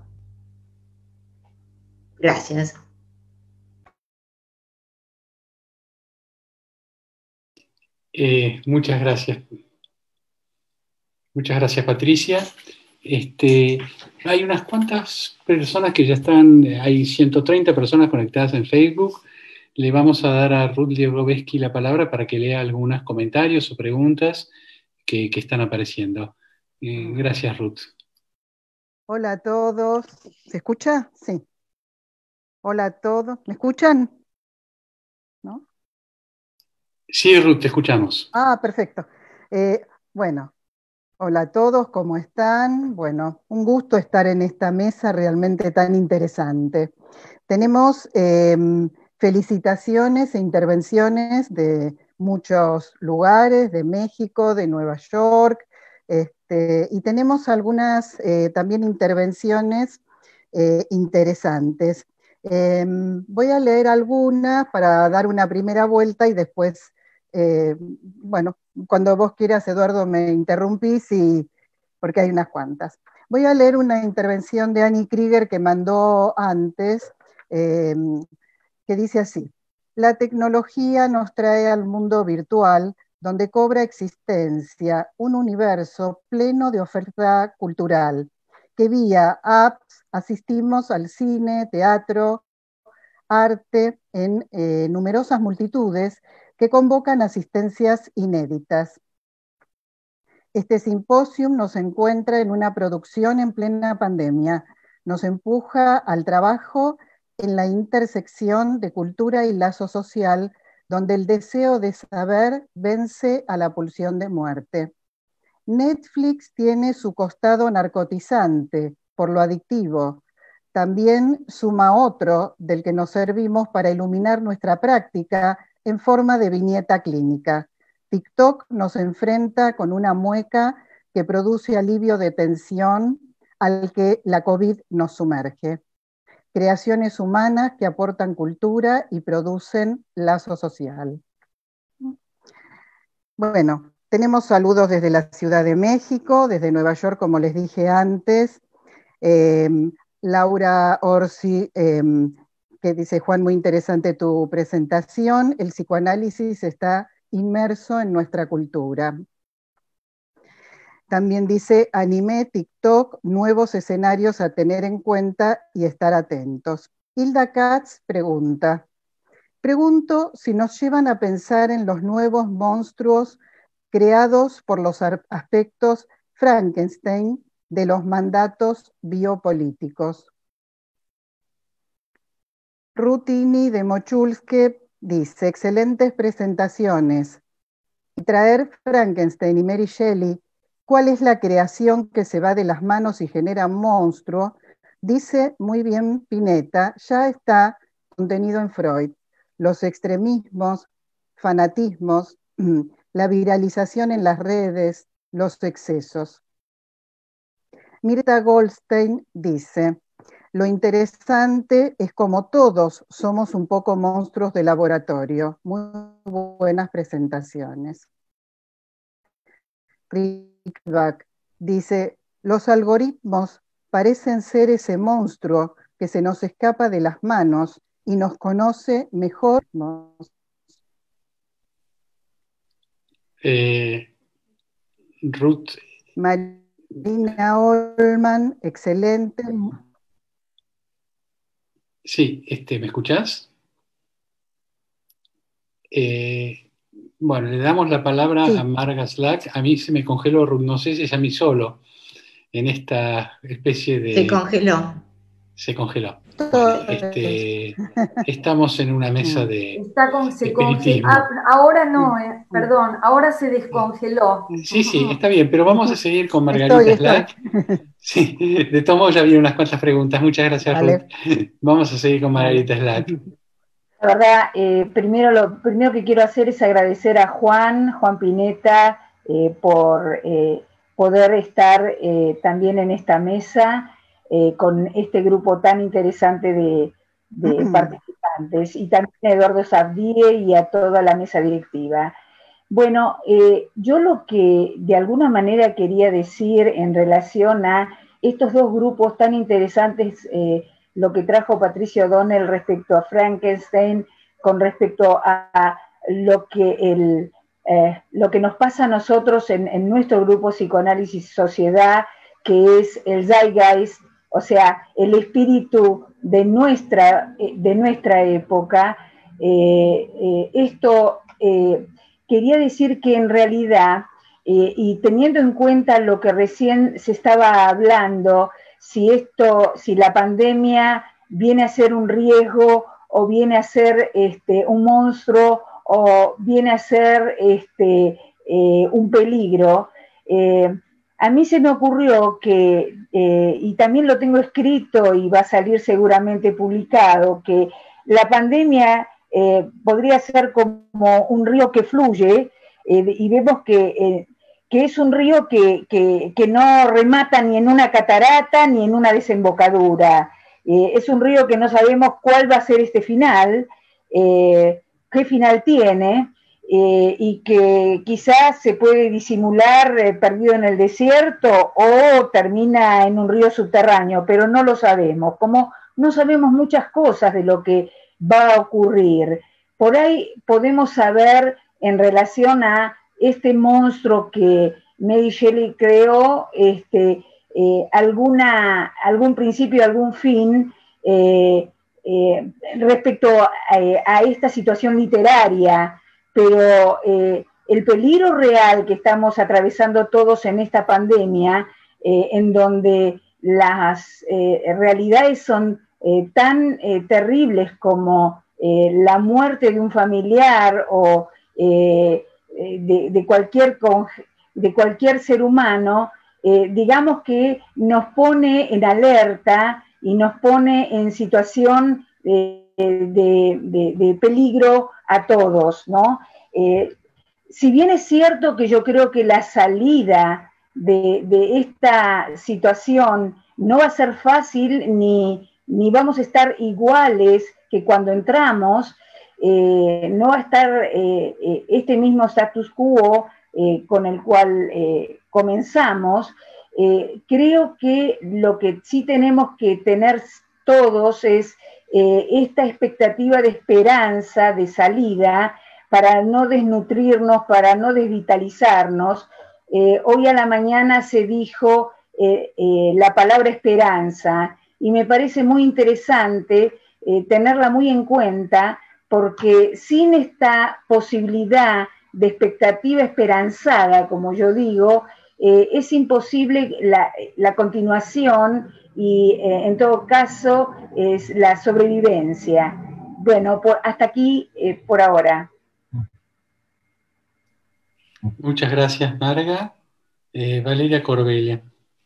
Gracias. Eh, muchas gracias. Muchas gracias, Patricia. Este, hay unas cuantas personas que ya están, hay ciento treinta personas conectadas en Facebook. Le vamos a dar a Ruth Liebowski la palabra para que lea algunos comentarios o preguntas que, que están apareciendo. Eh, gracias, Ruth. Hola a todos. ¿Se escucha? Sí. Hola a todos. ¿Me escuchan? ¿No? Sí, Ruth, te escuchamos. Ah, perfecto. Eh, bueno, Hola a todos, ¿cómo están? Bueno, un gusto estar en esta mesa realmente tan interesante. Tenemos eh, felicitaciones e intervenciones de muchos lugares, de México, de Nueva York, este, y tenemos algunas eh, también intervenciones eh, interesantes. Eh, voy a leer algunas para dar una primera vuelta y después, eh, bueno, cuando vos quieras, Eduardo, me interrumpís y, porque hay unas cuantas. Voy a leer una intervención de Annie Krieger que mandó antes, eh, que dice así: la tecnología nos trae al mundo virtual, donde cobra existencia un universo pleno de oferta cultural, que vía apps asistimos al cine, teatro, arte en eh, numerosas multitudes que convocan asistencias inéditas. Este simposium nos encuentra en una producción en plena pandemia, nos empuja al trabajo en la intersección de cultura y lazo social, donde el deseo de saber vence a la pulsión de muerte. Netflix tiene su costado narcotizante por lo adictivo. También suma otro del que nos servimos para iluminar nuestra práctica en forma de viñeta clínica. TikTok nos enfrenta con una mueca que produce alivio de tensión al que la COVID nos sumerge. Creaciones humanas que aportan cultura y producen lazo social. Bueno, tenemos saludos desde la Ciudad de México, desde Nueva York, como les dije antes. Eh, Laura Orsi, eh, que dice: Juan, muy interesante tu presentación. El psicoanálisis está inmerso en nuestra cultura. También dice: anime, TikTok, nuevos escenarios a tener en cuenta y estar atentos. Hilda Katz pregunta: pregunto si nos llevan a pensar en los nuevos monstruos creados por los aspectos Frankenstein de los mandatos biopolíticos. Rutini de Mochulske dice: excelentes presentaciones. Y traer Frankenstein y Mary Shelley, ¿cuál es la creación que se va de las manos y genera un monstruo? Dice muy bien Pineta, ya está contenido en Freud. Los extremismos, fanatismos, la viralización en las redes, los excesos. Mirta Goldstein dice: lo interesante es como todos somos un poco monstruos de laboratorio. Muy buenas presentaciones. Rickback dice: los algoritmos parecen ser ese monstruo que se nos escapa de las manos y nos conoce mejor. Eh, Ruth. Marina Olman, excelente. Sí, este, ¿me escuchás? Eh, bueno, le damos la palabra sí. a Marga Slack. A mí se me congeló, Ruth, no sé si es a mí solo, en esta especie de... Se congeló. Se congeló. Vale, este, estamos en una mesa de Está con, se espiritismo. Ah, ahora no, eh, perdón, ahora se descongeló. Sí, sí, está bien, pero vamos a seguir con Margarita estoy, Slack. Estoy. Sí, de todos modos ya vienen unas cuantas preguntas. Muchas gracias, vale. Ruth. Vamos a seguir con Margarita Slack. La verdad, eh, primero lo primero que quiero hacer es agradecer a Juan, Juan Pineta, eh, por eh, poder estar eh, también en esta mesa eh, con este grupo tan interesante de, de participantes, y también a Eduardo Sabdie y a toda la mesa directiva. Bueno, eh, yo lo que de alguna manera quería decir en relación a estos dos grupos tan interesantes, eh, lo que trajo Patricia O'Donnell respecto a Frankenstein, con respecto a lo que, el, eh, lo que nos pasa a nosotros en, en nuestro grupo Psicoanálisis y Sociedad, que es el Zeitgeist, o sea, el espíritu de nuestra, de nuestra época. Eh, eh, esto eh, quería decir que en realidad, eh, y teniendo en cuenta lo que recién se estaba hablando, si esto, si la pandemia viene a ser un riesgo o viene a ser este, un monstruo o viene a ser este, eh, un peligro, eh, a mí se me ocurrió que, eh, y también lo tengo escrito y va a salir seguramente publicado, que la pandemia eh, podría ser como un río que fluye, eh, y vemos que, eh, que es un río que, que, que no remata ni en una catarata ni en una desembocadura. Eh, es un río que no sabemos cuál va a ser este final, eh, qué final tiene, eh, y que quizás se puede disimular eh, perdido en el desierto o termina en un río subterráneo, pero no lo sabemos, como no sabemos muchas cosas de lo que va a ocurrir. Por ahí podemos saber en relación a este monstruo que Mary Shelley creó, este, eh, alguna, algún principio, algún fin, eh, eh, respecto a, a esta situación literaria, pero eh, el peligro real que estamos atravesando todos en esta pandemia, eh, en donde las eh, realidades son eh, tan eh, terribles como eh, la muerte de un familiar o eh, de, de, cualquier, de cualquier ser humano, eh, digamos que nos pone en alerta y nos pone en situación eh, de, de, de peligro a todos, ¿no? Eh, si bien es cierto que yo creo que la salida de, de esta situación no va a ser fácil ni, ni vamos a estar iguales que cuando entramos, eh, no va a estar eh, eh, este mismo status quo eh, con el cual eh, comenzamos. Eh, creo que lo que sí tenemos que tener todos es eh, esta expectativa de esperanza, de salida, para no desnutrirnos, para no desvitalizarnos. Eh, hoy a la mañana se dijo eh, eh, la palabra esperanza, y me parece muy interesante eh, tenerla muy en cuenta, porque sin esta posibilidad de expectativa esperanzada, como yo digo, eh, es imposible la, la continuación y eh, en todo caso es la sobrevivencia. Bueno, por, hasta aquí eh, por ahora. Muchas gracias, Marga. Eh, Valeria Corbella.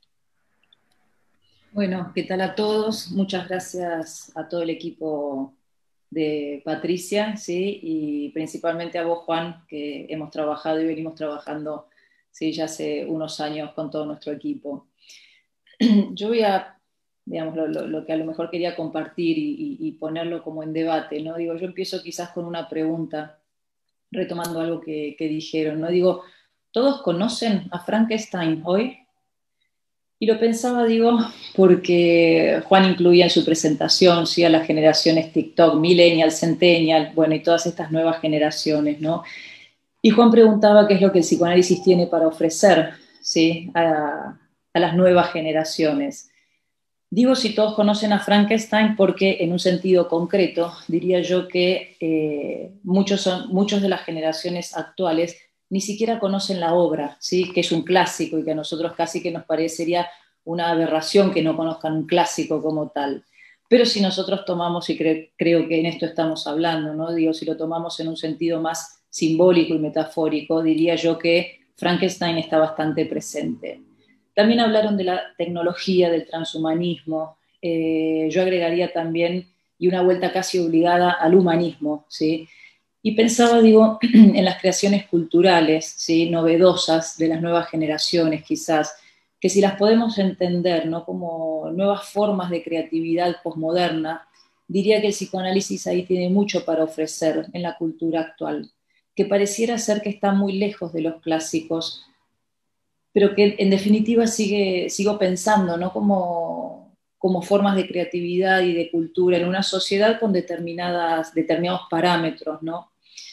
Bueno, ¿qué tal a todos? Muchas gracias a todo el equipo de Patricia, ¿sí? Y principalmente a vos, Juan, que hemos trabajado y venimos trabajando, ¿sí? Ya hace unos años con todo nuestro equipo. Yo voy a, digamos, lo, lo, lo que a lo mejor quería compartir y, y, y ponerlo como en debate, ¿no? Digo, yo empiezo quizás con una pregunta, retomando algo que, que dijeron, ¿no? Digo, ¿todos conocen a Frankenstein hoy? Y lo pensaba, digo, porque Juan incluía en su presentación, ¿sí? A las generaciones TikTok, Millennial, Centennial, bueno, y todas estas nuevas generaciones, ¿no? Y Juan preguntaba qué es lo que el psicoanálisis tiene para ofrecer, ¿sí? a, a las nuevas generaciones. Digo si todos conocen a Frankenstein porque en un sentido concreto diría yo que eh, muchos, son, muchos de las generaciones actuales ni siquiera conocen la obra, ¿sí? Que es un clásico y que a nosotros casi que nos parecería una aberración que no conozcan un clásico como tal. Pero si nosotros tomamos, y cre creo que en esto estamos hablando, ¿no? Digo, si lo tomamos en un sentido más simbólico y metafórico, diría yo que Frankenstein está bastante presente. También hablaron de la tecnología, del transhumanismo. Eh, yo agregaría también, y una vuelta casi obligada, al humanismo, ¿sí? Y pensaba, digo, en las creaciones culturales, ¿sí? Novedosas de las nuevas generaciones, quizás, que si las podemos entender, ¿no? Como nuevas formas de creatividad posmoderna, diría que el psicoanálisis ahí tiene mucho para ofrecer en la cultura actual, que pareciera ser que está muy lejos de los clásicos, pero que en definitiva sigue, sigo pensando, ¿no? Como, como formas de creatividad y de cultura en una sociedad con determinadas, determinados parámetros, ¿no?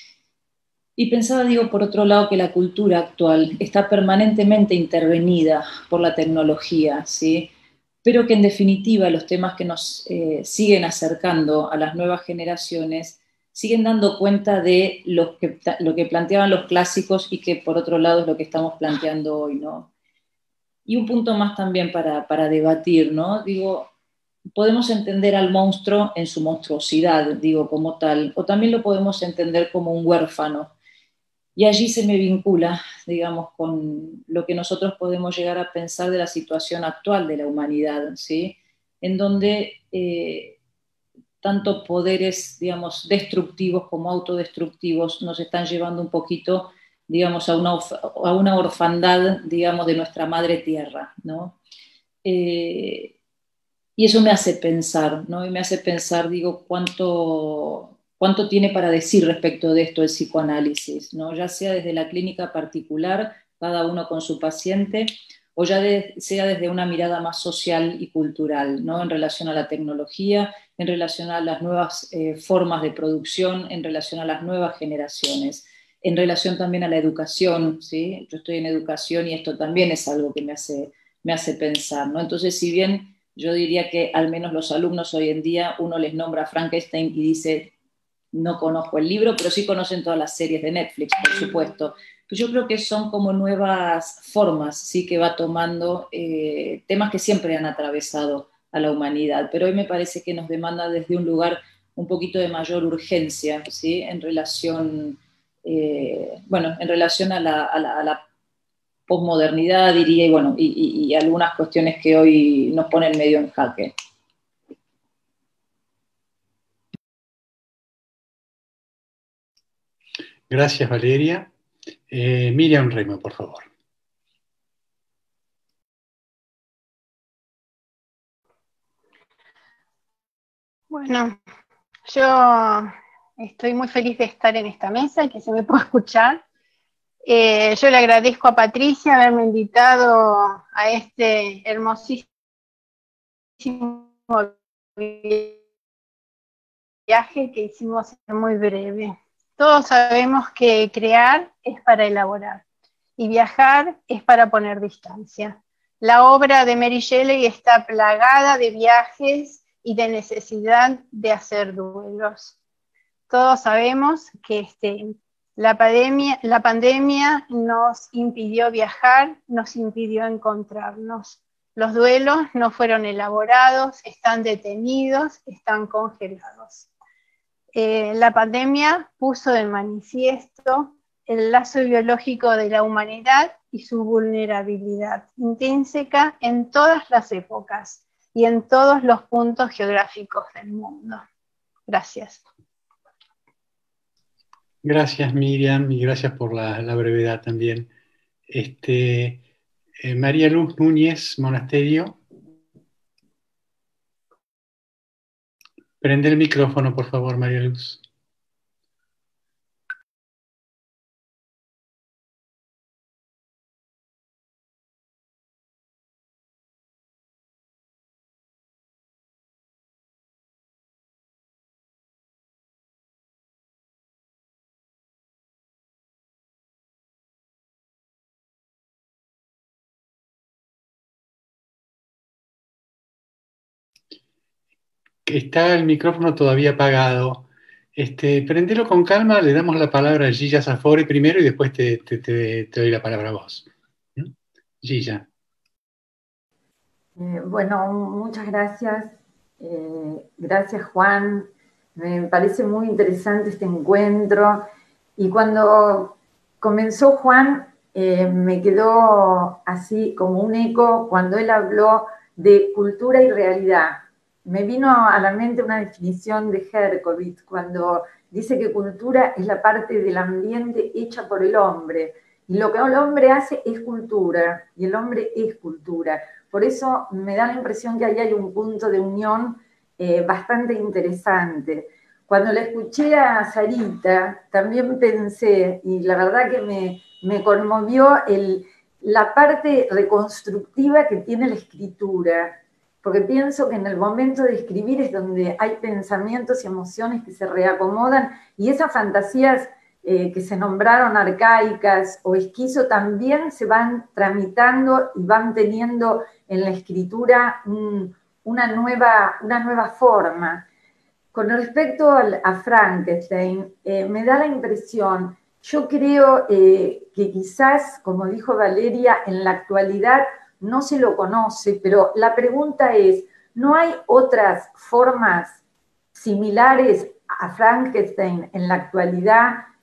Y pensaba, digo, por otro lado, que la cultura actual está permanentemente intervenida por la tecnología, ¿sí? Pero que en definitiva los temas que nos eh, siguen acercando a las nuevas generaciones siguen dando cuenta de lo que, lo que planteaban los clásicos y que por otro lado es lo que estamos planteando hoy, ¿no? Y un punto más también para, para debatir, ¿no? Digo, podemos entender al monstruo en su monstruosidad, digo, como tal, o también lo podemos entender como un huérfano. y allí se me vincula, digamos, con lo que nosotros podemos llegar a pensar de la situación actual de la humanidad, ¿sí? En donde eh, tanto poderes, digamos, destructivos como autodestructivos nos están llevando un poquito, digamos, a una, a una orfandad, digamos, de nuestra madre tierra, ¿no? Eh, y eso me hace pensar, ¿no? Y me hace pensar, digo, cuánto, cuánto tiene para decir respecto de esto el psicoanálisis, ¿no? Ya sea desde la clínica particular, cada uno con su paciente, o ya de, sea desde una mirada más social y cultural, ¿no? En relación a la tecnología, en relación a las nuevas eh, formas de producción, en relación a las nuevas generaciones, en relación también a la educación, ¿sí? Yo estoy en educación y esto también es algo que me hace, me hace pensar, ¿no? Entonces, si bien yo diría que al menos los alumnos hoy en día, uno les nombra a Frankenstein y dice, no conozco el libro, pero sí conocen todas las series de Netflix, por supuesto. Pues yo creo que son como nuevas formas, sí, que va tomando eh, temas que siempre han atravesado a la humanidad, pero hoy me parece que nos demanda desde un lugar un poquito de mayor urgencia, ¿sí? En relación, eh, bueno, en relación a la, a la, a la posmodernidad, diría, y bueno, y, y, y algunas cuestiones que hoy nos ponen medio en jaque. Gracias, Valeria. Eh, Miriam Remo, por favor. Bueno, yo estoy muy feliz de estar en esta mesa y que se me pueda escuchar. Eh, yo le agradezco a Patricia haberme invitado a este hermosísimo viaje que hicimos muy breve. Todos sabemos que crear es para elaborar y viajar es para poner distancia. La obra de Mary Shelley está plagada de viajes y de necesidad de hacer duelos. Todos sabemos que este, la, pandemia, la pandemia nos impidió viajar, nos impidió encontrarnos. Los duelos no fueron elaborados, están detenidos, están congelados. Eh, la pandemia puso de manifiesto el lazo biológico de la humanidad y su vulnerabilidad intrínseca en todas las épocas y en todos los puntos geográficos del mundo. Gracias. Gracias, Miriam, y gracias por la, la brevedad también. Este, eh, María Luz Núñez, Monasterio. Prende el micrófono, por favor, María Luz. Está el micrófono todavía apagado. Este, prendelo con calma, le damos la palabra a Gilla Zafori primero y después te, te, te, te doy la palabra a vos. ¿Mm? Gilla. Eh, bueno, muchas gracias. Eh, gracias, Juan. Me parece muy interesante este encuentro. Y cuando comenzó Juan, eh, me quedó así como un eco cuando él habló de cultura y realidad. Me vino a la mente una definición de Herkovitz cuando dice que cultura es la parte del ambiente hecha por el hombre. Y lo que el hombre hace es cultura, y el hombre es cultura. Por eso me da la impresión que ahí hay un punto de unión eh, bastante interesante. Cuando la escuché a Sarita, también pensé, y la verdad que me, me conmovió el, la parte reconstructiva que tiene la escritura, porque pienso que en el momento de escribir es donde hay pensamientos y emociones que se reacomodan, y esas fantasías eh, que se nombraron arcaicas o esquizo también se van tramitando y van teniendo en la escritura un, una, nueva, una nueva forma. Con respecto al, a Frankenstein, eh, me da la impresión, yo creo eh, que quizás, como dijo Valeria, en la actualidad no se lo conoce, pero la pregunta es, ¿no hay otras formas similares a Frankenstein en la actualidad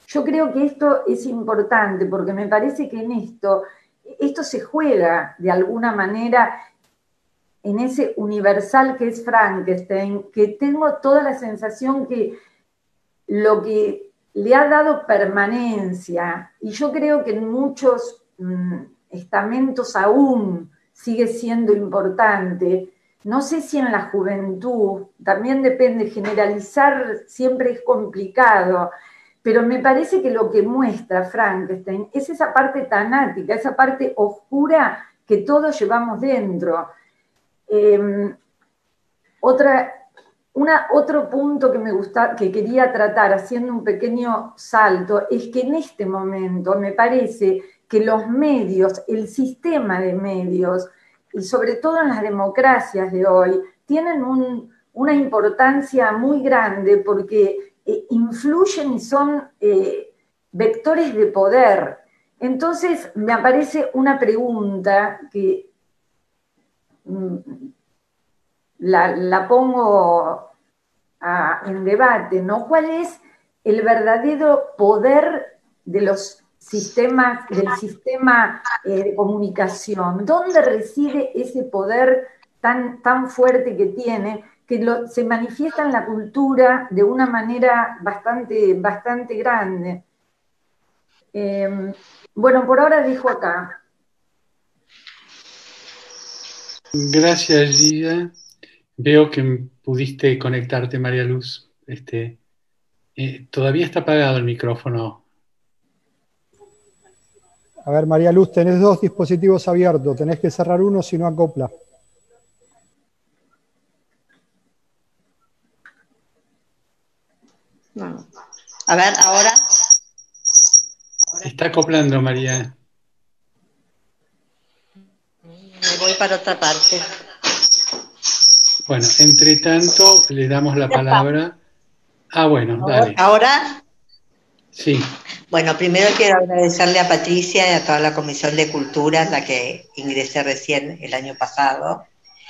Yo creo que esto es importante porque me parece que en esto, esto se juega de alguna manera en ese universal que es Frankenstein, que tengo toda la sensación que lo que le ha dado permanencia, y yo creo que en muchos mmm, estamentos aún sigue siendo importante, no sé si en la juventud, también depende, generalizar siempre es complicado, pero me parece que lo que muestra Frankenstein es esa parte tanática, esa parte oscura que todos llevamos dentro. Eh, otra, una, otro punto que me gusta, que quería tratar haciendo un pequeño salto, es que en este momento me parece que los medios, el sistema de medios, y sobre todo en las democracias de hoy, tienen un, una importancia muy grande porque eh, influyen y son eh, vectores de poder. Entonces me aparece una pregunta que mm, la, la pongo a, en debate, ¿no? ¿Cuál es el verdadero poder de los sistemas, del sistema eh, de comunicación? ¿Dónde reside ese poder tan, tan fuerte que tiene, que lo, se manifiesta en la cultura de una manera bastante, bastante grande? Eh, bueno, por ahora dejo acá. Gracias, Gida. Veo que pudiste conectarte, María Luz. Este, eh, todavía está apagado el micrófono. A ver, María Luz, tenés dos dispositivos abiertos, tenés que cerrar uno si no acopla. No. A ver, ahora. Está acoplando, María. Me voy para otra parte. Bueno, entre tanto, le damos la palabra. Ah, bueno, dale. ¿Ahora? Sí. Bueno, primero quiero agradecerle a Patricia y a toda la Comisión de Cultura, la que ingresé recién el año pasado,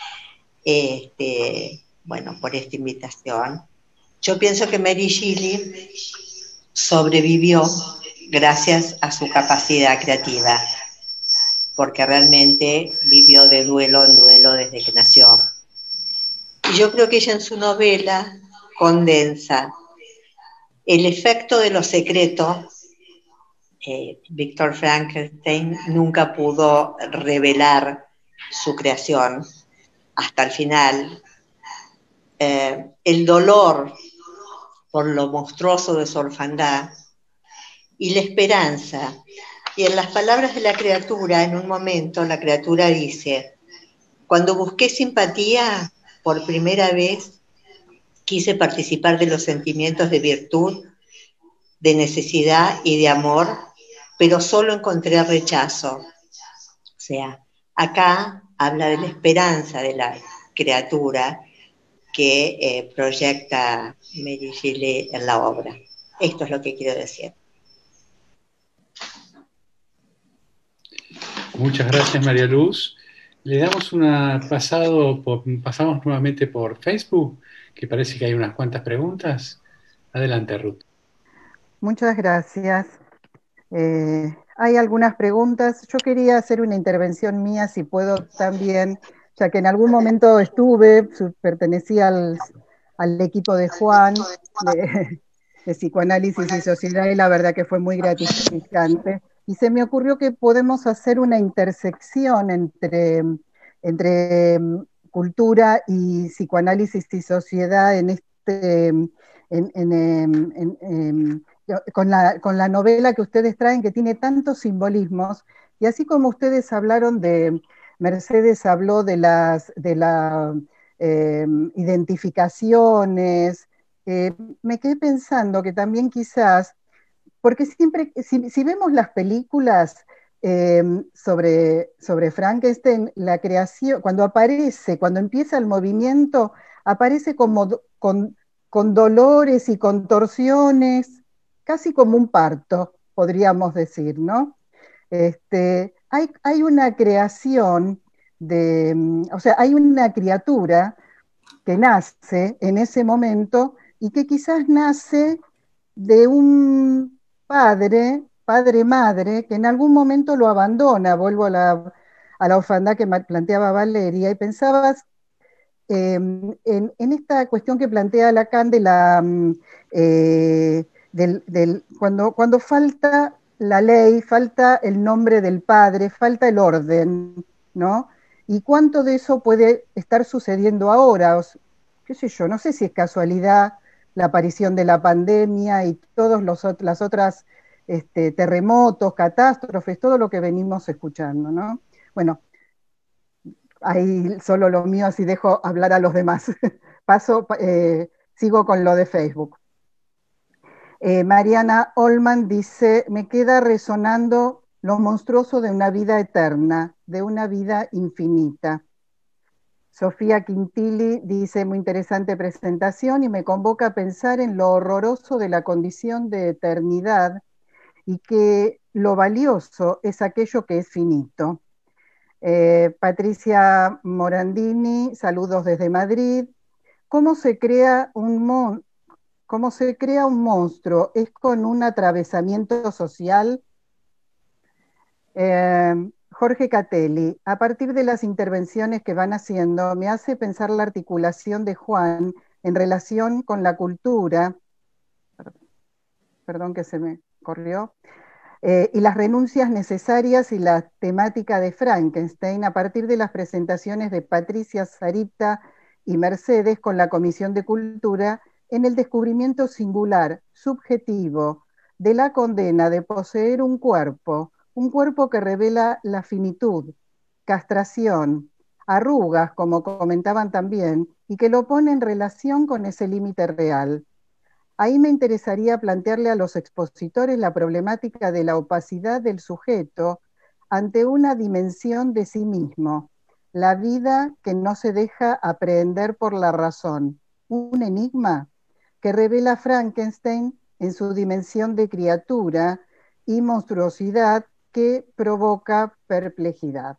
este, bueno, por esta invitación. Yo pienso que Mary Shelley sobrevivió gracias a su capacidad creativa, porque realmente vivió de duelo en duelo desde que nació. Y yo creo que ella en su novela condensa el efecto de lo secreto. Eh, Víctor Frankenstein nunca pudo revelar su creación hasta el final. Eh, el dolor por lo monstruoso de su orfandad y la esperanza. Y en las palabras de la criatura, en un momento, la criatura dice: cuando busqué simpatía por primera vez, quise participar de los sentimientos de virtud, de necesidad y de amor, pero solo encontré rechazo. O sea, acá habla de la esperanza de la criatura que eh, proyecta Mary Shelley en la obra. Esto es lo que quiero decir. Muchas gracias, María Luz. Le damos una pasado, por, pasamos nuevamente por Facebook, que parece que hay unas cuantas preguntas. Adelante, Ruth. Muchas gracias. Eh, hay algunas preguntas. Yo quería hacer una intervención mía, si puedo también, ya que en algún momento estuve, pertenecía al, al equipo de Juan, de, de Psicoanálisis y Sociedad, y la verdad que fue muy gratificante. Y se me ocurrió que podemos hacer una intersección entre, entre cultura y psicoanálisis y sociedad en este, en, en, en, en, en, con, la, con la novela que ustedes traen, que tiene tantos simbolismos, y así como ustedes hablaron de, Mercedes habló de las de la, eh, identificaciones, eh, me quedé pensando que también quizás, porque siempre, si, si vemos las películas eh, sobre, sobre Frankenstein, la creación, cuando aparece, cuando empieza el movimiento, aparece como con, con dolores y contorsiones, casi como un parto, podríamos decir, ¿no? Este, hay, hay una creación de, o sea, hay una criatura que nace en ese momento y que quizás nace de un padre, padre-madre, que en algún momento lo abandona. Vuelvo a la, a la orfandad que planteaba Valeria, y pensabas eh, en, en esta cuestión que plantea Lacan de la, eh, del, del, cuando, cuando falta la ley, falta el nombre del padre, falta el orden, ¿no? ¿Y cuánto de eso puede estar sucediendo ahora? O, qué sé yo, no sé si es casualidad la aparición de la pandemia y todos los las otras este, terremotos, catástrofes, todo lo que venimos escuchando, ¿no? Bueno, ahí solo lo mío, así dejo hablar a los demás. Paso, eh, sigo con lo de Facebook. Eh, Mariana Olman dice, me queda resonando lo monstruoso de una vida eterna, de una vida infinita. Sofía Quintili dice, muy interesante presentación y me convoca a pensar en lo horroroso de la condición de eternidad y que lo valioso es aquello que es finito. Eh, Patricia Morandini, saludos desde Madrid. ¿Cómo se crea un mon- cómo se crea un monstruo? ¿Es con un atravesamiento social? Eh, Jorge Catelli, a partir de las intervenciones que van haciendo, me hace pensar la articulación de Juan en relación con la cultura, perdón que se me corrió, eh, y las renuncias necesarias y la temática de Frankenstein a partir de las presentaciones de Patricia, Sarita y Mercedes con la Comisión de Cultura en el descubrimiento singular, subjetivo, de la condena de poseer un cuerpo, un cuerpo que revela la finitud, castración, arrugas, como comentaban también, y que lo pone en relación con ese límite real. Ahí me interesaría plantearle a los expositores la problemática de la opacidad del sujeto ante una dimensión de sí mismo, la vida que no se deja aprehender por la razón, un enigma que revela Frankenstein en su dimensión de criatura y monstruosidad que provoca perplejidad.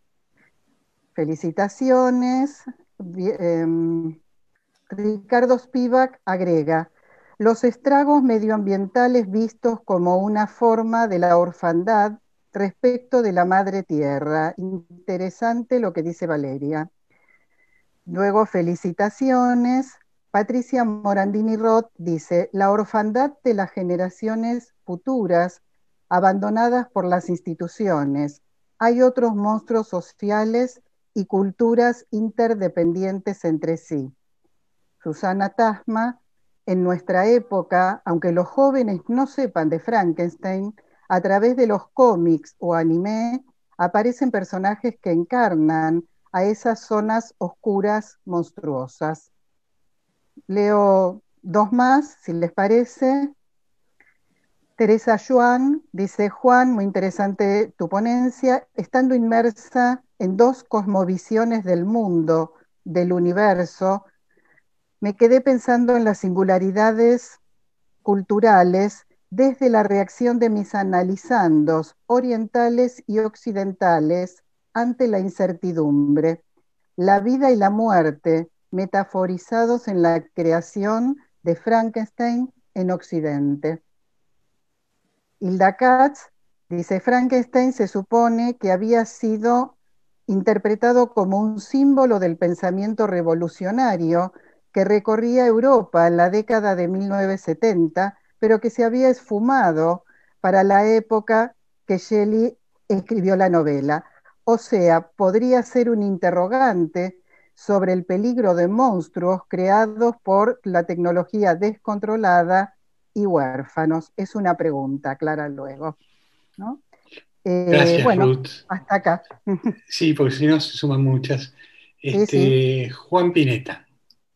Felicitaciones. Eh, Ricardo Spivak agrega, los estragos medioambientales vistos como una forma de la orfandad respecto de la madre tierra. Interesante lo que dice Valeria. Luego, felicitaciones. Patricia Morandini Roth dice, la orfandad de las generaciones futuras abandonadas por las instituciones. Hay otros monstruos sociales y culturas interdependientes entre sí. Susana Tasma, en nuestra época, aunque los jóvenes no sepan de Frankenstein, a través de los cómics o anime aparecen personajes que encarnan a esas zonas oscuras monstruosas. Leo dos más, si les parece. Teresa Joan dice, Juan, muy interesante tu ponencia, estando inmersa en dos cosmovisiones del mundo, del universo, me quedé pensando en las singularidades culturales desde la reacción de mis analizandos orientales y occidentales ante la incertidumbre, la vida y la muerte metaforizados en la creación de Frankenstein en Occidente. Hilda Katz dice, Frankenstein se supone que había sido interpretado como un símbolo del pensamiento revolucionario que recorría Europa en la década de mil novecientos setenta, pero que se había esfumado para la época que Shelley escribió la novela. O sea, podría ser un interrogante sobre el peligro de monstruos creados por la tecnología descontrolada y huérfanos. Es una pregunta, aclara luego, ¿no? Eh, Gracias, bueno, Ruth. hasta acá. Sí, porque si no se suman muchas. Este, sí, sí. Juan Pineta.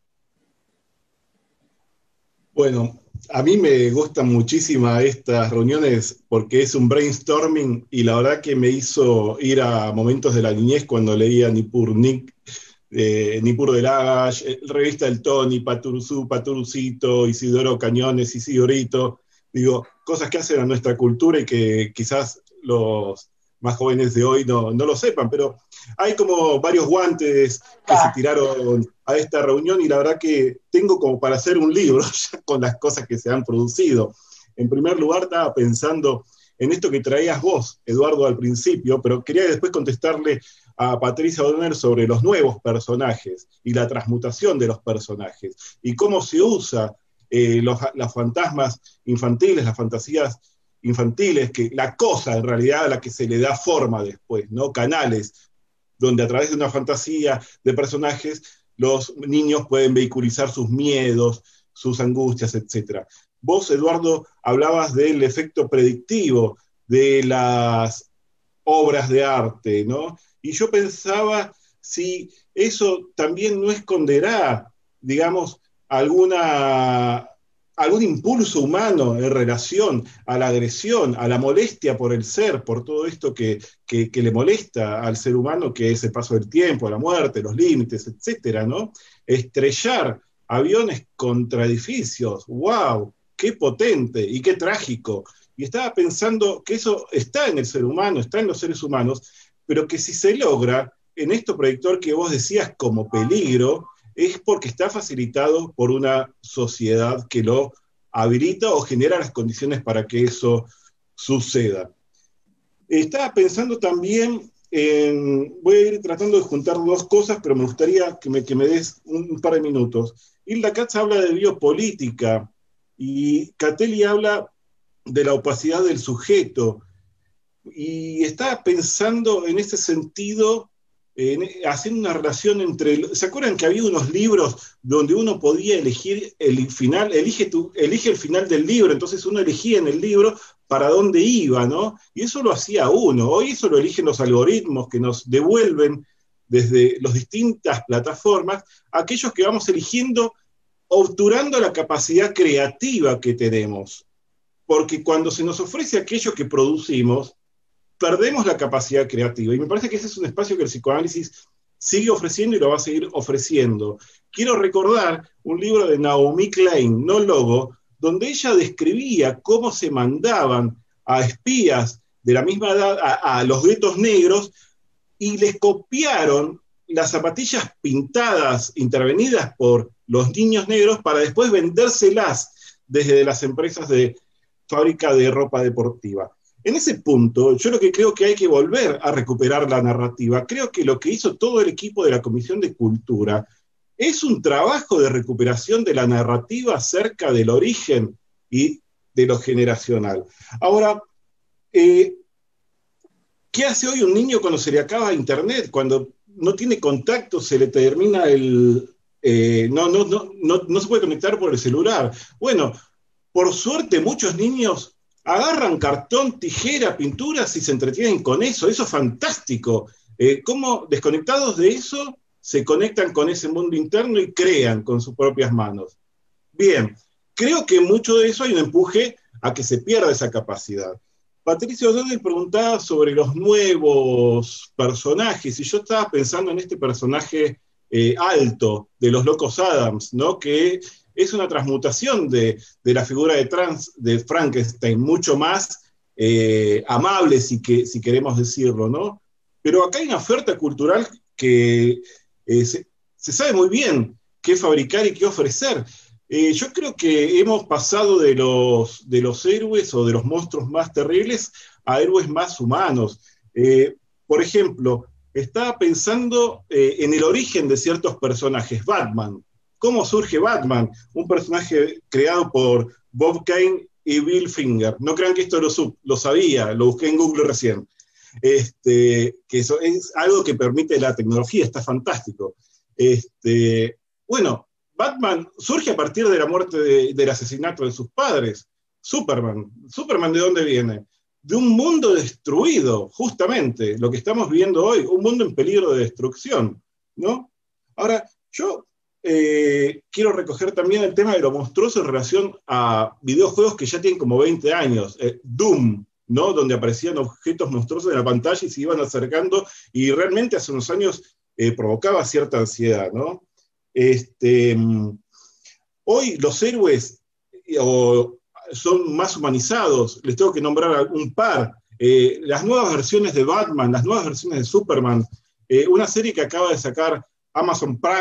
Bueno, a mí me gustan muchísimo estas reuniones porque es un brainstorming y la verdad que me hizo ir a momentos de la niñez cuando leía Nippur Nick, eh, Nippur de Lagash, Revista del Tony, Paturuzú, Paturucito, Isidoro Cañones, Isidorito, digo, cosas que hacen a nuestra cultura y que quizás los más jóvenes de hoy no, no lo sepan, pero hay como varios guantes que se tiraron a esta reunión y la verdad que tengo como para hacer un libro ya con las cosas que se han producido. En primer lugar, estaba pensando en esto que traías vos, Eduardo, al principio, pero quería después contestarle a Patricia O'Donnell sobre los nuevos personajes y la transmutación de los personajes, y cómo se usa eh, los, las fantasmas infantiles, las fantasías infantiles, que la cosa en realidad a la que se le da forma después, ¿no? Canales, donde a través de una fantasía de personajes, los niños pueden vehiculizar sus miedos, sus angustias, etcétera. Vos, Eduardo, hablabas del efecto predictivo de las obras de arte, ¿no? Y yo pensaba si eso también no esconderá, digamos, alguna, algún impulso humano en relación a la agresión, a la molestia por el ser, por todo esto que, que, que le molesta al ser humano, que es el paso del tiempo, la muerte, los límites, etcétera, ¿no? Estrellar aviones contra edificios, ¡wow! ¡Qué potente y qué trágico! Y estaba pensando que eso está en el ser humano, está en los seres humanos, pero que si se logra, en esto predictor que vos decías como peligro, es porque está facilitado por una sociedad que lo habilita o genera las condiciones para que eso suceda. Estaba pensando también en, voy a ir tratando de juntar dos cosas, pero me gustaría que me, que me des un, un par de minutos. Hilda Katz habla de biopolítica, y Catelli habla de la opacidad del sujeto, y estaba pensando en ese sentido, en, haciendo una relación entre... ¿Se acuerdan que había unos libros donde uno podía elegir el final, elige, tu, elige el final del libro, entonces uno elegía en el libro para dónde iba, ¿no? Y eso lo hacía uno. Hoy eso lo eligen los algoritmos que nos devuelven desde las distintas plataformas aquellos que vamos eligiendo, obturando la capacidad creativa que tenemos. Porque cuando se nos ofrece aquello que producimos, perdemos la capacidad creativa. Y me parece que ese es un espacio que el psicoanálisis sigue ofreciendo y lo va a seguir ofreciendo. Quiero recordar un libro de Naomi Klein, No Logo, donde ella describía cómo se mandaban a espías de la misma edad a, a los guetos negros y les copiaron las zapatillas pintadas, intervenidas por los niños negros, para después vendérselas desde las empresas de fábrica de ropa deportiva. En ese punto, yo lo que creo que hay que volver a recuperar la narrativa. Creo que lo que hizo todo el equipo de la Comisión de Cultura es un trabajo de recuperación de la narrativa acerca del origen y de lo generacional. Ahora, eh, ¿qué hace hoy un niño cuando se le acaba Internet? Cuando no tiene contacto, se le termina el... Eh, no, no, no, no, no se puede conectar por el celular. Bueno, por suerte muchos niños agarran cartón, tijera, pinturas y se entretienen con eso. Eso es fantástico. Eh, cómo desconectados de eso se conectan con ese mundo interno y crean con sus propias manos. Bien, creo que mucho de eso hay un empuje a que se pierda esa capacidad. Patricia O'Donnell preguntaba sobre los nuevos personajes, y yo estaba pensando en este personaje eh, alto de los Locos Adams, ¿no? Que es una transmutación de, de la figura de, trans, de Frankenstein, mucho más eh, amable, si, que, si queremos decirlo, ¿no? Pero acá hay una oferta cultural que eh, se, se sabe muy bien qué fabricar y qué ofrecer. Eh, yo creo que hemos pasado de los, de los héroes o de los monstruos más terribles a héroes más humanos. Eh, por ejemplo, estaba pensando eh, en el origen de ciertos personajes. Batman. ¿Cómo surge Batman? Un personaje creado por Bob Kane y Bill Finger. No crean que esto lo, lo sabía, lo busqué en Google recién. Este, que eso es algo que permite la tecnología, está fantástico. Este, bueno, Batman surge a partir de la muerte de, del asesinato de sus padres. Superman. ¿Superman de dónde viene? De un mundo destruido, justamente, lo que estamos viviendo hoy, un mundo en peligro de destrucción, ¿no? Ahora, yo eh, quiero recoger también el tema de lo monstruoso en relación a videojuegos que ya tienen como veinte años. Eh, Doom, ¿no? Donde aparecían objetos monstruosos en la pantalla y se iban acercando, y realmente hace unos años eh, provocaba cierta ansiedad, ¿no? Este, hoy los héroes o, son más humanizados, les tengo que nombrar un par. Eh, las nuevas versiones de Batman, las nuevas versiones de Superman, eh, una serie que acaba de sacar Amazon Prime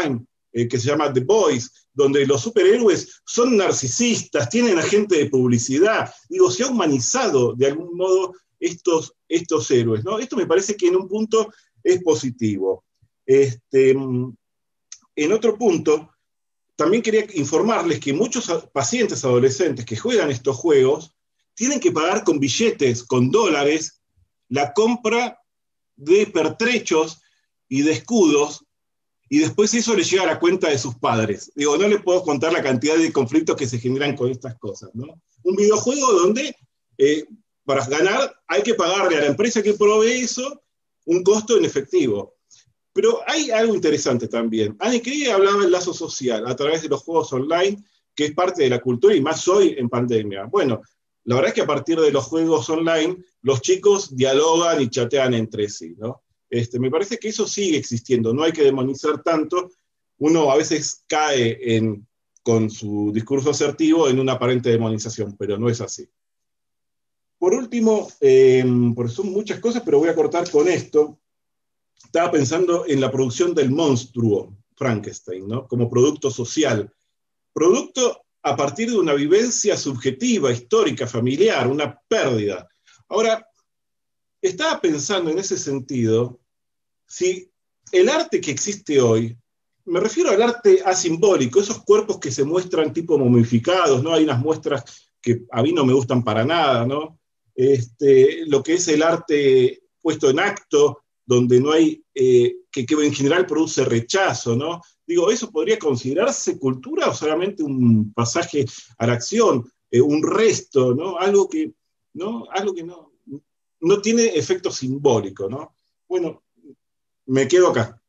eh, que se llama The Boys, donde los superhéroes son narcisistas, tienen agente de publicidad. Digo, se ha humanizado de algún modo estos, estos héroes, ¿no? Esto me parece que en un punto es positivo. Este, en otro punto, también quería informarles que muchos pacientes adolescentes que juegan estos juegos tienen que pagar con billetes, con dólares, la compra de pertrechos y de escudos, y después eso les llega a la cuenta de sus padres. Digo, no les puedo contar la cantidad de conflictos que se generan con estas cosas, ¿no? Un videojuego donde eh, para ganar hay que pagarle a la empresa que provee eso un costo en efectivo. Pero hay algo interesante también. Anne Krieger hablaba del lazo social a través de los juegos online, que es parte de la cultura, y más hoy en pandemia. Bueno, la verdad es que a partir de los juegos online, los chicos dialogan y chatean entre sí, ¿no? Este, me parece que eso sigue existiendo, no hay que demonizar tanto. Uno a veces cae en, con su discurso asertivo en una aparente demonización, pero no es así. Por último, eh, porque son muchas cosas, pero voy a cortar con esto. Estaba pensando en la producción del monstruo Frankenstein, ¿no? Como producto social. Producto a partir de una vivencia subjetiva, histórica, familiar, una pérdida. Ahora, estaba pensando en ese sentido, si el arte que existe hoy, me refiero al arte asimbólico, esos cuerpos que se muestran tipo momificados, ¿no? Hay unas muestras que a mí no me gustan para nada, ¿no? Este, lo que es el arte puesto en acto, donde no hay, eh, que, que en general produce rechazo, ¿no? Digo, ¿eso podría considerarse cultura o solamente un pasaje a la acción, eh, un resto, ¿no? Algo que, ¿no? Algo que no, no tiene efecto simbólico, ¿no? Bueno, me quedo acá.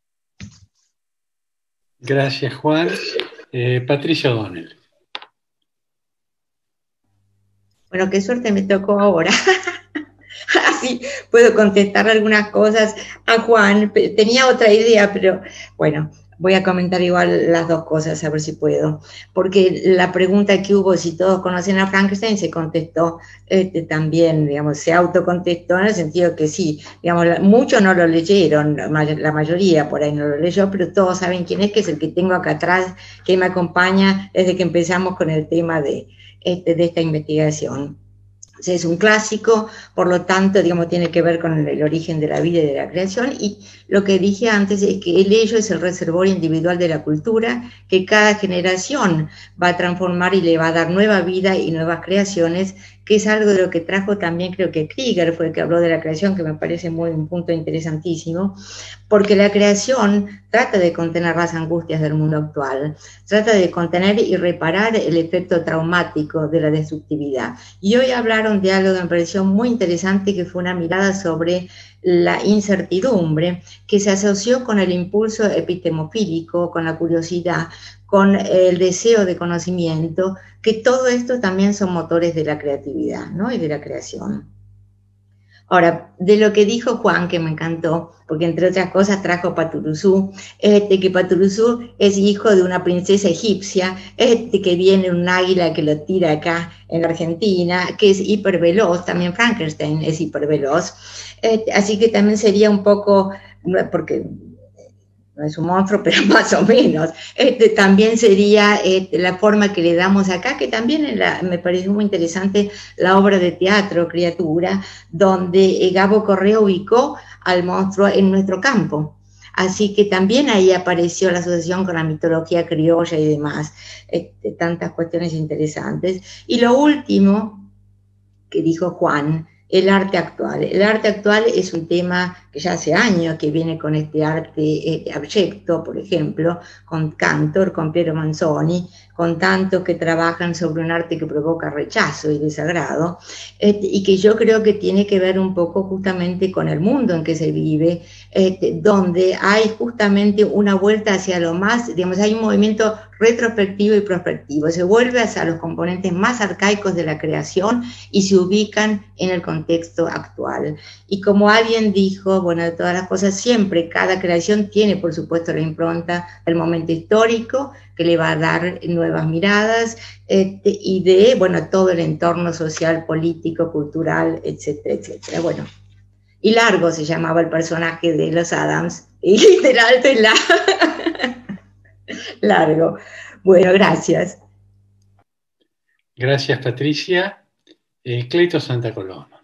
Gracias, Juan. Eh, Patricia O'Donnell. Bueno, qué suerte me tocó ahora. Así puedo contestar algunas cosas a Juan. Tenía otra idea, pero bueno, voy a comentar igual las dos cosas, a ver si puedo. Porque la pregunta que hubo, si todos conocen a Frankenstein, se contestó este, también, digamos, se autocontestó en el sentido que sí, digamos, muchos no lo leyeron, la mayoría por ahí no lo leyó, pero todos saben quién es, que es el que tengo acá atrás, que me acompaña desde que empezamos con el tema de, este, de esta investigación. O sea, es un clásico, por lo tanto, digamos, tiene que ver con el, el origen de la vida y de la creación, y lo que dije antes es que el ello es el reservorio individual de la cultura, que cada generación va a transformar y le va a dar nueva vida y nuevas creaciones, que es algo de lo que trajo también, creo que Krieger fue el que habló de la creación, que me parece muy un punto interesantísimo, porque la creación trata de contener las angustias del mundo actual, trata de contener y reparar el efecto traumático de la destructividad. Y hoy hablaron de algo que me pareció muy interesante, que fue una mirada sobre la incertidumbre, que se asoció con el impulso epistemofílico, con la curiosidad, con el deseo de conocimiento, que todo esto también son motores de la creatividad, ¿no? Y de la creación. Ahora, de lo que dijo Juan, que me encantó, porque entre otras cosas trajo Paturuzú, este, que Paturuzú es hijo de una princesa egipcia, este, que viene un águila que lo tira acá en Argentina, que es hiperveloz, también Frankenstein es hiperveloz, este, así que también sería un poco, porque no es un monstruo, pero más o menos. Este, también sería este, la forma que le damos acá, que también en la, me pareció muy interesante la obra de teatro, Criatura, donde eh, Gabo Correa ubicó al monstruo en nuestro campo. Así que también ahí apareció la asociación con la mitología criolla y demás, este, tantas cuestiones interesantes. Y lo último que dijo Juan, el arte actual. El arte actual es un tema que ya hace años que viene con este arte eh, abyecto, por ejemplo, con Cantor, con Piero Manzoni, con tantos que trabajan sobre un arte que provoca rechazo y desagrado, eh, y que yo creo que tiene que ver un poco justamente con el mundo en que se vive, eh, donde hay justamente una vuelta hacia lo más, digamos, hay un movimiento retrospectivo y prospectivo, se vuelve hacia los componentes más arcaicos de la creación y se ubican en el contexto actual. Y como alguien dijo, bueno, de todas las cosas, siempre cada creación tiene, por supuesto, la impronta del momento histórico, que le va a dar nuevas miradas, este, y de, bueno, todo el entorno social, político, cultural, etcétera, etcétera. Bueno, y Largo se llamaba el personaje de los Addams, y literal, la... largo. Bueno, gracias. Gracias, Patricia. Eh, Cleito Santa Coloma.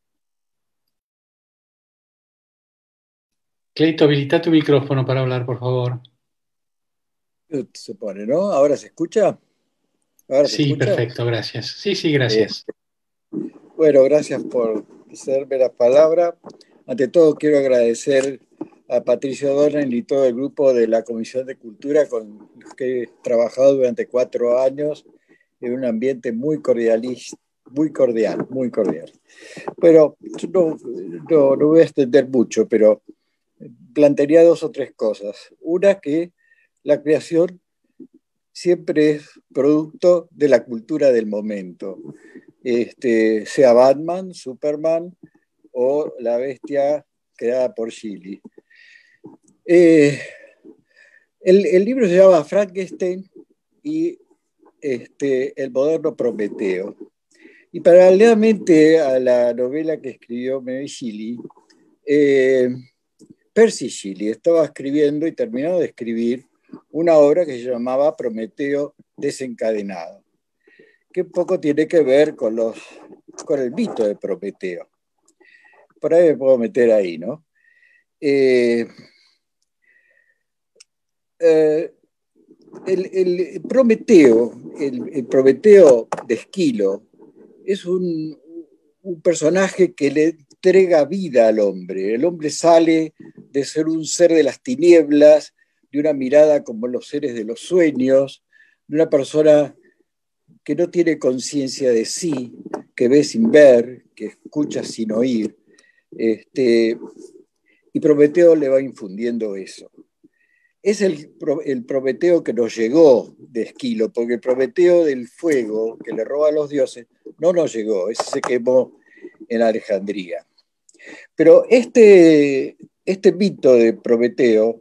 Cleito, habilita tu micrófono para hablar, por favor. Se pone, ¿no? ¿Ahora se escucha? ¿Ahora se Sí, escucha? perfecto, gracias. Sí, sí, gracias. Eh, bueno, gracias por cederme la palabra. Ante todo, quiero agradecer a Patricio O'Donnell y todo el grupo de la Comisión de Cultura con los que he trabajado durante cuatro años en un ambiente muy cordialista, muy cordial, muy cordial. Pero no, no, no voy a extender mucho, pero plantearía dos o tres cosas. Una, que la creación siempre es producto de la cultura del momento, este, sea Batman, Superman o la bestia creada por Shelley. Eh, el, el libro se llama Frankenstein y este, el moderno Prometeo. Y paralelamente a la novela que escribió Mary Shelley, eh, Percy Shelley estaba escribiendo y terminó de escribir una obra que se llamaba Prometeo desencadenado, que un poco tiene que ver con, los, con el mito de Prometeo. Por ahí me puedo meter ahí, ¿no? Eh, eh, el, el Prometeo, el, el Prometeo de Esquilo, es un, un personaje que le entrega vida al hombre. El hombre sale de ser un ser de las tinieblas, de una mirada como los seres de los sueños, de una persona que no tiene conciencia de sí, que ve sin ver, que escucha sin oír, este, y Prometeo le va infundiendo eso. Es el, el Prometeo que nos llegó de Esquilo, porque el Prometeo del fuego que le roba a los dioses no nos llegó, ese se quemó en Alejandría. Pero este, este mito de Prometeo,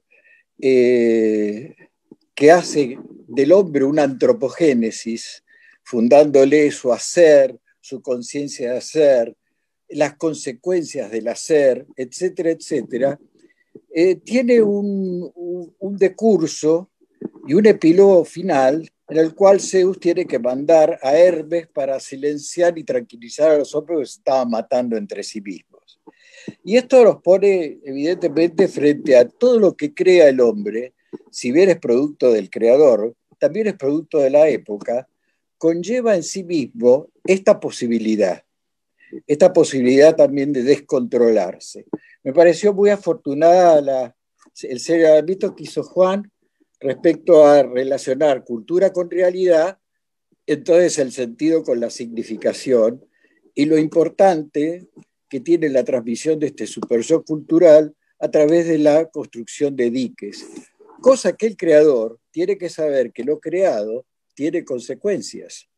eh, que hace del hombre una antropogénesis, fundándole su hacer, su conciencia de hacer, las consecuencias del hacer, etcétera, etcétera, eh, tiene un, un, un decurso y un epílogo final en el cual Zeus tiene que mandar a Hermes para silenciar y tranquilizar a los hombres que se estaban matando entre sí mismos. Y esto los pone evidentemente frente a todo lo que crea el hombre, si bien es producto del creador, también es producto de la época, conlleva en sí mismo esta posibilidad, esta posibilidad también de descontrolarse. Me pareció muy afortunada la, el señalamiento que hizo Juan respecto a relacionar cultura con realidad, entonces el sentido con la significación, y lo importante que tiene la transmisión de este super yo cultural a través de la construcción de diques, cosa que el creador tiene que saber que lo creado tiene consecuencias,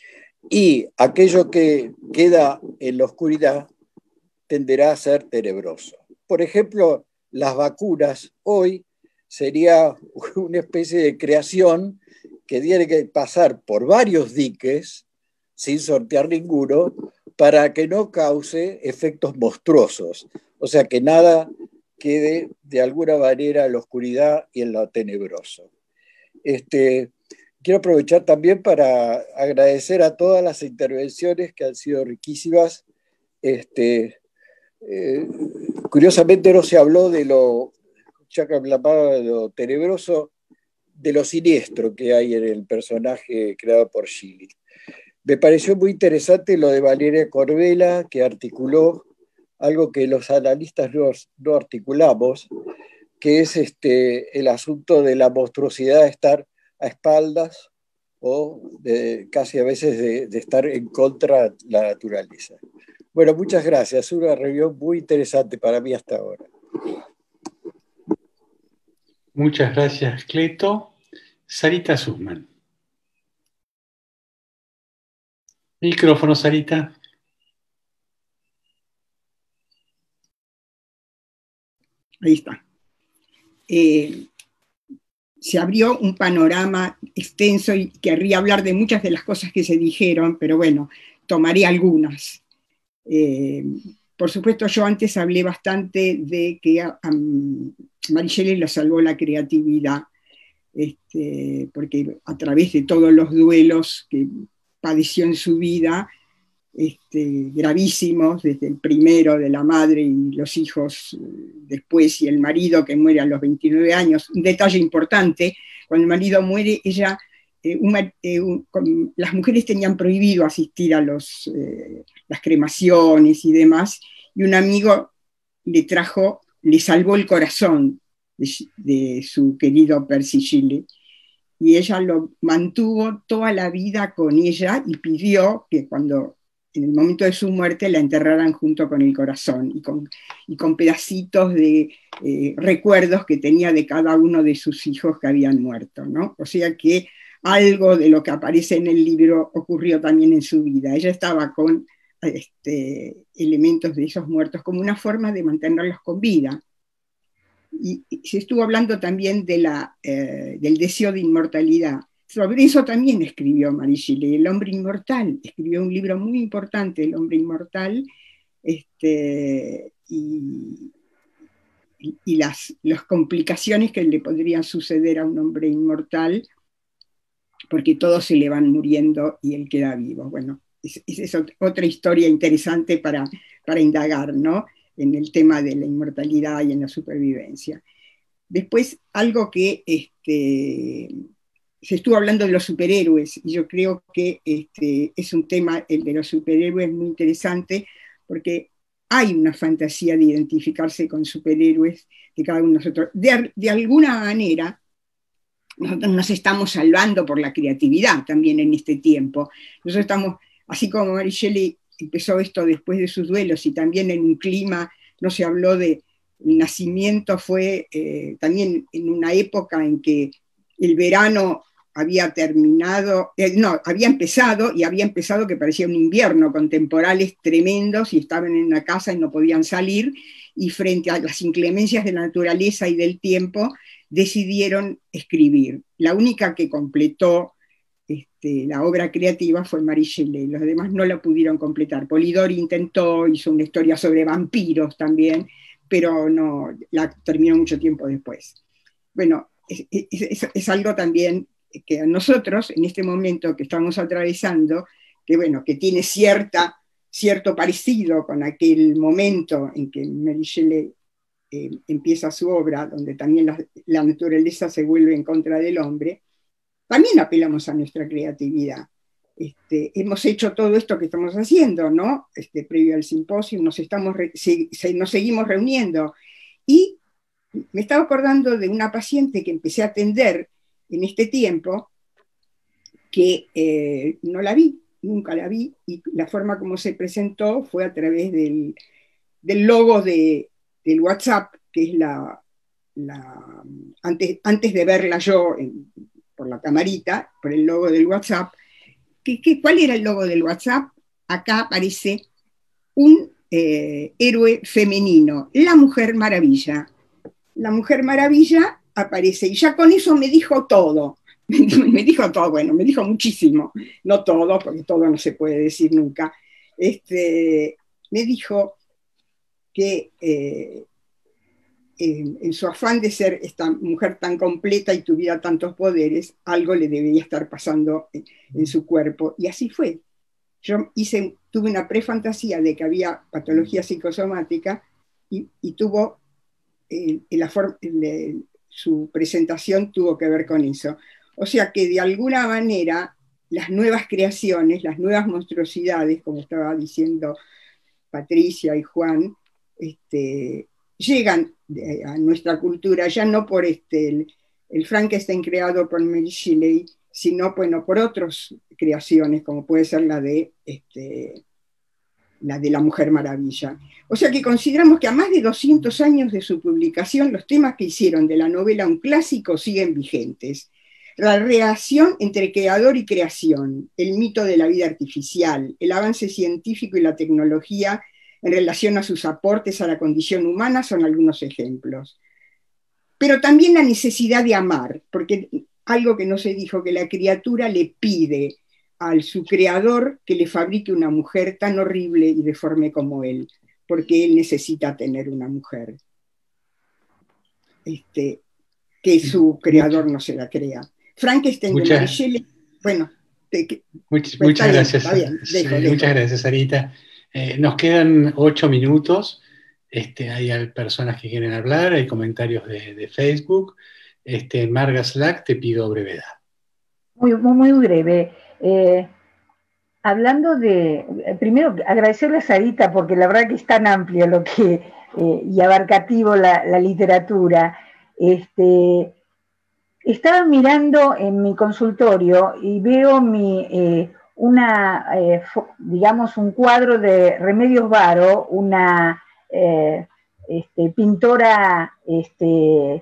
y aquello que queda en la oscuridad tenderá a ser tenebroso. Por ejemplo, las vacunas hoy sería una especie de creación que tiene que pasar por varios diques sin sortear ninguno para que no cause efectos monstruosos, o sea, que nada quede de alguna manera en la oscuridad y en lo tenebroso. Este, quiero aprovechar también para agradecer a todas las intervenciones que han sido riquísimas. Este, eh, curiosamente no se habló de lo, ya que hablaba de lo tenebroso, de lo siniestro que hay en el personaje creado por Shelley. Me pareció muy interesante lo de Valeria Corbella, que articuló algo que los analistas no, no articulamos, que es este, el asunto de la monstruosidad de estar a espaldas o de, casi a veces de, de estar en contra de la naturaleza. Bueno, muchas gracias. Una reunión muy interesante para mí hasta ahora. Muchas gracias, Cleito. Sarita Sussman. Micrófono, Sarita. Ahí está. Eh, se abrió un panorama extenso y querría hablar de muchas de las cosas que se dijeron, pero bueno, tomaré algunas. Eh, por supuesto, yo antes hablé bastante de que a, a Mary Shelley le salvó la creatividad. este, porque a través de todos los duelos que padeció en su vida, este, gravísimos, desde el primero de la madre y los hijos después, y el marido que muere a los veintinueve años. Un detalle importante, cuando el marido muere, ella, eh, una, eh, un, con, las mujeres tenían prohibido asistir a los, eh, las cremaciones y demás, y un amigo le trajo, le salvó el corazón de, de su querido Percy Shelley, y ella lo mantuvo toda la vida con ella y pidió que cuando, en el momento de su muerte, la enterraran junto con el corazón y con, y con pedacitos de eh, recuerdos que tenía de cada uno de sus hijos que habían muerto, ¿no? O sea que algo de lo que aparece en el libro ocurrió también en su vida. Ella estaba con este, elementos de esos muertos como una forma de mantenerlos con vida. Y, y se estuvo hablando también de la, eh, del deseo de inmortalidad. Sobre eso también escribió Mary Shelley, El hombre inmortal. Escribió un libro muy importante, El hombre inmortal, este, y, y, y las, las complicaciones que le podrían suceder a un hombre inmortal, porque todos se le van muriendo y él queda vivo. Bueno, esa es, es otra historia interesante para, para indagar, ¿no?, en el tema de la inmortalidad y en la supervivencia. Después, algo que este, se estuvo hablando de los superhéroes, y yo creo que este, es un tema, el de los superhéroes, muy interesante, porque hay una fantasía de identificarse con superhéroes de cada uno de nosotros. De, de alguna manera, nosotros nos estamos salvando por la creatividad también en este tiempo. Nosotros estamos, así como Mary Shelley empezó esto después de sus duelos, y también en un clima, no se habló de, el nacimiento fue eh, también en una época en que el verano había terminado, eh, no, había empezado, y había empezado que parecía un invierno, con temporales tremendos, y estaban en una casa y no podían salir, y frente a las inclemencias de la naturaleza y del tiempo, decidieron escribir. La única que completó Este, la obra creativa fue Mary Shelley, los demás no la pudieron completar. Polidori intentó, hizo una historia sobre vampiros también, pero no, la terminó mucho tiempo después. Bueno, es, es, es algo también que a nosotros, en este momento que estamos atravesando, que bueno, que tiene cierta, cierto parecido con aquel momento en que Mary Shelley eh, empieza su obra, donde también la, la naturaleza se vuelve en contra del hombre. También apelamos a nuestra creatividad. Este, hemos hecho todo esto que estamos haciendo, ¿no? Este, previo al simposio, nos, estamos re, se, se, nos seguimos reuniendo. Y me estaba acordando de una paciente que empecé a atender en este tiempo, que eh, no la vi, nunca la vi, y la forma como se presentó fue a través del, del logo de, del WhatsApp, que es la... la antes, antes de verla yo en, por la camarita, por el logo del WhatsApp. ¿Qué, qué, ¿Cuál era el logo del WhatsApp? Acá aparece un eh, héroe femenino, la Mujer Maravilla. La Mujer Maravilla aparece, y ya con eso me dijo todo. Me dijo todo, bueno, me dijo muchísimo, no todo, porque todo no se puede decir nunca. Este, me dijo que eh, En, en su afán de ser esta mujer tan completa y tuviera tantos poderes, algo le debía estar pasando en, en su cuerpo, y así fue. Yo hice, tuve una prefantasía de que había patología psicosomática, y, y tuvo, eh, la forma, el, su presentación tuvo que ver con eso. O sea que de alguna manera las nuevas creaciones, las nuevas monstruosidades, como estaba diciendo Patricia y Juan, este, llegan a nuestra cultura, ya no por este, el, el Frankenstein creado por Mary Shelley, sino bueno, por otras creaciones, como puede ser la de, este, la de la Mujer Maravilla. O sea que consideramos que a más de doscientos años de su publicación, los temas que hicieron de la novela un clásico siguen vigentes. La relación entre creador y creación, el mito de la vida artificial, el avance científico y la tecnología en relación a sus aportes a la condición humana son algunos ejemplos. Pero también la necesidad de amar, porque algo que no se dijo, que la criatura le pide a su creador que le fabrique una mujer tan horrible y deforme como él, porque él necesita tener una mujer. Este, que su creador no se la crea. Frankenstein de Mary Shelley, bueno, te, muchas, pues muchas bien, gracias. Bien, dejo, sí, dejo. Muchas gracias, Sarita. Eh, nos quedan ocho minutos. Este, hay personas que quieren hablar, hay comentarios de, de Facebook. Este, Marga Slack, te pido brevedad. Muy, muy, muy breve. Eh, hablando de, primero agradecerle a Sarita porque la verdad que es tan amplio lo que, eh, y abarcativo la, la literatura. Este, estaba mirando en mi consultorio y veo mi, eh, una, eh, digamos, un cuadro de Remedios Varo, una eh, este, pintora este,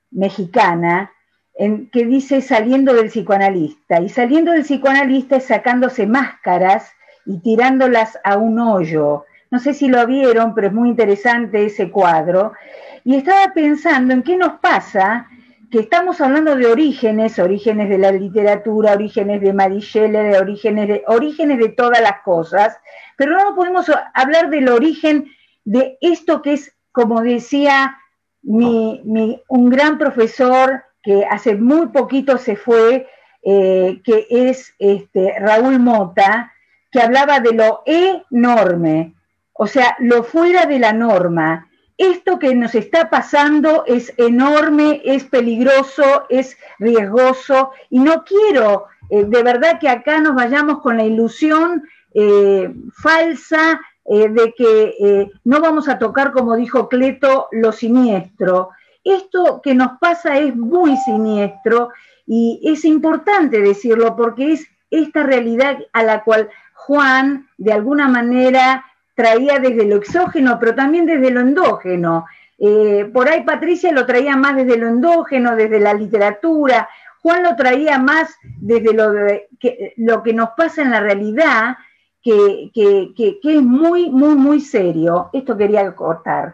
mexicana, en, que dice saliendo del psicoanalista, y saliendo del psicoanalista es sacándose máscaras y tirándolas a un hoyo. No sé si lo vieron, pero es muy interesante ese cuadro. Y estaba pensando en qué nos pasa, que estamos hablando de orígenes, orígenes de la literatura, orígenes de Mary Shelley, de orígenes de, orígenes de todas las cosas, pero no podemos hablar del origen de esto que es, como decía mi, mi, un gran profesor que hace muy poquito se fue, eh, que es este, Raúl Mota, que hablaba de lo enorme, o sea, lo fuera de la norma. Esto que nos está pasando es enorme, es peligroso, es riesgoso, y no quiero eh, de verdad que acá nos vayamos con la ilusión eh, falsa eh, de que eh, no vamos a tocar, como dijo Cleto, lo siniestro. Esto que nos pasa es muy siniestro y es importante decirlo porque es esta realidad a la cual Juan, de alguna manera, traía desde lo exógeno, pero también desde lo endógeno. Eh, por ahí Patricia lo traía más desde lo endógeno, desde la literatura. Juan lo traía más desde lo, de, que, lo que nos pasa en la realidad, que, que, que, que es muy, muy, muy serio. Esto quería cortar.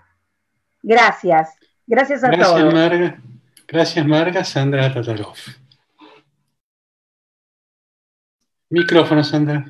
Gracias. Gracias a Gracias, todos. Marga. Gracias, Marga. Sandra Tatarov. Micrófono, Sandra.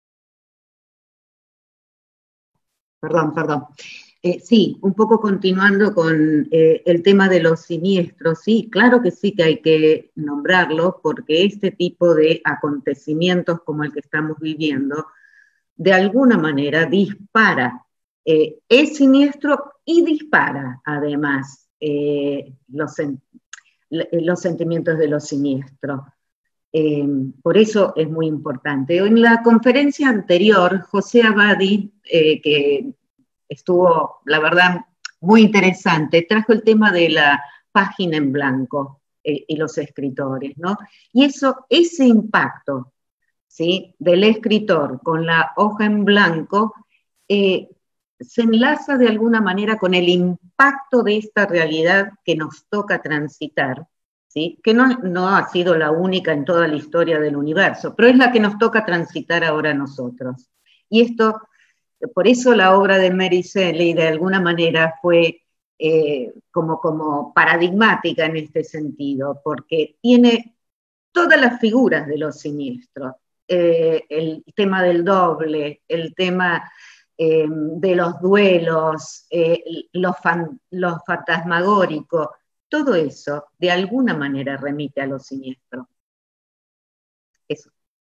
Perdón, perdón. Eh, sí, un poco continuando con eh, el tema de los siniestros, sí, claro que sí que hay que nombrarlo, porque este tipo de acontecimientos como el que estamos viviendo, de alguna manera dispara, eh, es siniestro y dispara además eh, los, sen los sentimientos de los siniestros. Eh, por eso es muy importante. En la conferencia anterior, José Abadi, eh, que estuvo, la verdad, muy interesante, trajo el tema de la página en blanco eh, y los escritores, ¿no? Y eso, ese impacto, ¿sí?, del escritor con la hoja en blanco, eh, se enlaza de alguna manera con el impacto de esta realidad que nos toca transitar, ¿sí?, que no, no ha sido la única en toda la historia del universo, pero es la que nos toca transitar ahora a nosotros. Y esto, por eso la obra de Mary Shelley de alguna manera fue eh, como, como paradigmática en este sentido, porque tiene todas las figuras de los siniestros, eh, el tema del doble, el tema eh, de los duelos, eh, los, fan, los fantasmagóricos, todo eso de alguna manera remite a lo siniestro. Eso.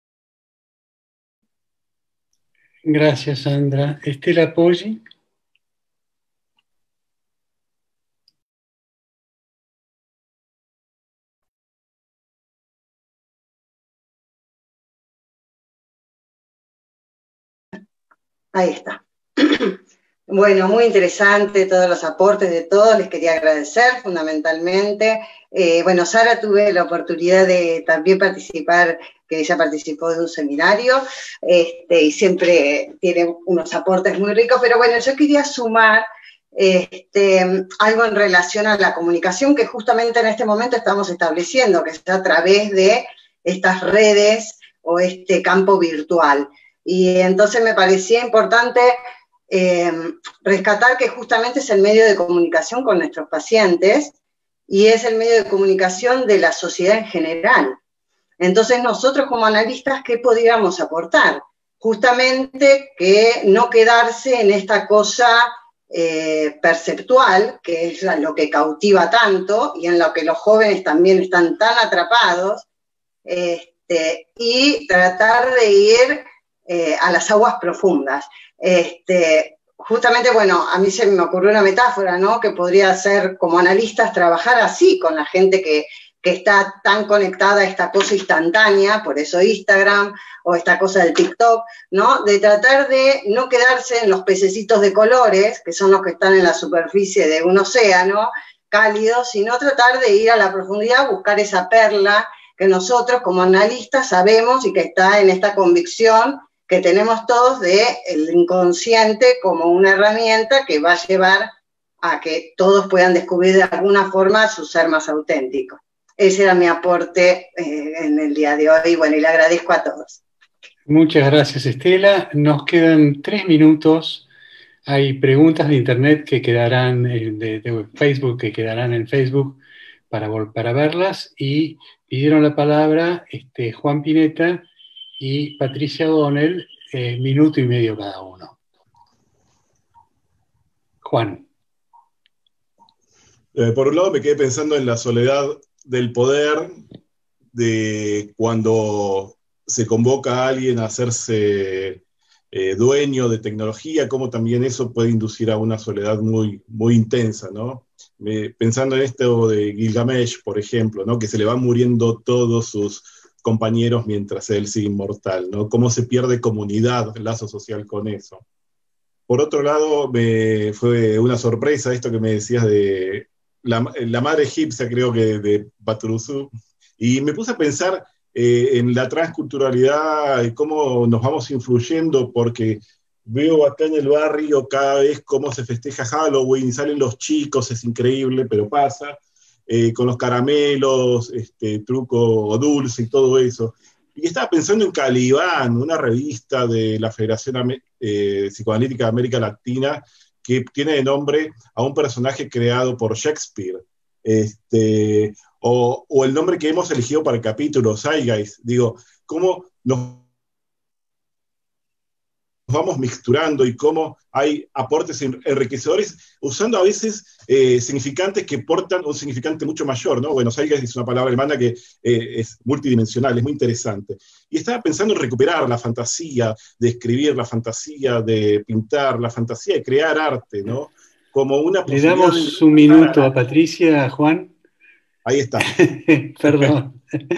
Gracias, Sandra. Estela Poggi. Ahí está. Bueno, muy interesante todos los aportes de todos, les quería agradecer fundamentalmente. Eh, bueno, Sara, tuve la oportunidad de también participar, que ella participó de un seminario, este, y siempre tiene unos aportes muy ricos, pero bueno, yo quería sumar este, algo en relación a la comunicación que justamente en este momento estamos estableciendo, que está a través de estas redes o este campo virtual. Y entonces me parecía importante eh, rescatar que justamente es el medio de comunicación con nuestros pacientes y es el medio de comunicación de la sociedad en general. Entonces nosotros como analistas, ¿qué podríamos aportar? Justamente que no quedarse en esta cosa eh, perceptual, que es lo que cautiva tanto y en lo que los jóvenes también están tan atrapados, este, y tratar de ir eh, a las aguas profundas. Este, justamente, bueno, a mí se me ocurrió una metáfora, ¿no? Que podría ser como analistas trabajar así con la gente que, que está tan conectada a esta cosa instantánea, por eso Instagram, o esta cosa del TikTok, ¿no? De tratar de no quedarse en los pececitos de colores, que son los que están en la superficie de un océano cálido, sino tratar de ir a la profundidad, buscar esa perla que nosotros como analistas sabemos y que está en esta convicción que tenemos todos del inconsciente como una herramienta que va a llevar a que todos puedan descubrir de alguna forma su ser más auténtico. Ese era mi aporte eh, en el día de hoy, bueno, y le agradezco a todos. Muchas gracias, Estela. Nos quedan tres minutos. Hay preguntas de internet que quedarán, de, de Facebook, que quedarán en Facebook para, para verlas, y pidieron la palabra este, Juan Pineta y Patricia O'Donnell, eh, minuto y medio cada uno. Juan. Eh, por un lado me quedé pensando en la soledad del poder, de cuando se convoca a alguien a hacerse eh, dueño de tecnología, cómo también eso puede inducir a una soledad muy, muy intensa, ¿no? Me, pensando en esto de Gilgamesh, por ejemplo, ¿no? Que se le van muriendo todos sus compañeros mientras él sigue inmortal, ¿no? Cómo se pierde comunidad, lazo social con eso. Por otro lado, me fue una sorpresa esto que me decías de la, la madre egipcia, creo que de, de Patrusú, y me puse a pensar eh, en la transculturalidad y cómo nos vamos influyendo, porque veo acá en el barrio cada vez cómo se festeja Halloween, salen los chicos, es increíble, pero pasa, eh, con los caramelos, este, truco o dulce y todo eso. Y estaba pensando en Calibán, una revista de la Federación eh, Psicoanalítica de América Latina, que tiene de nombre a un personaje creado por Shakespeare, este, o, o el nombre que hemos elegido para el capítulo, Zeitgeist. Digo, cómo nos vamos mixturando y cómo hay aportes enriquecedores, usando a veces eh, significantes que portan un significante mucho mayor, ¿no? Bueno, Zeitgeist es una palabra alemana que eh, es multidimensional, es muy interesante. Y estaba pensando en recuperar la fantasía de escribir, la fantasía de pintar, la fantasía de crear arte, ¿no? Como una Le posibilidad damos de... un minuto a Patricia, Juan. Ahí está. Perdón.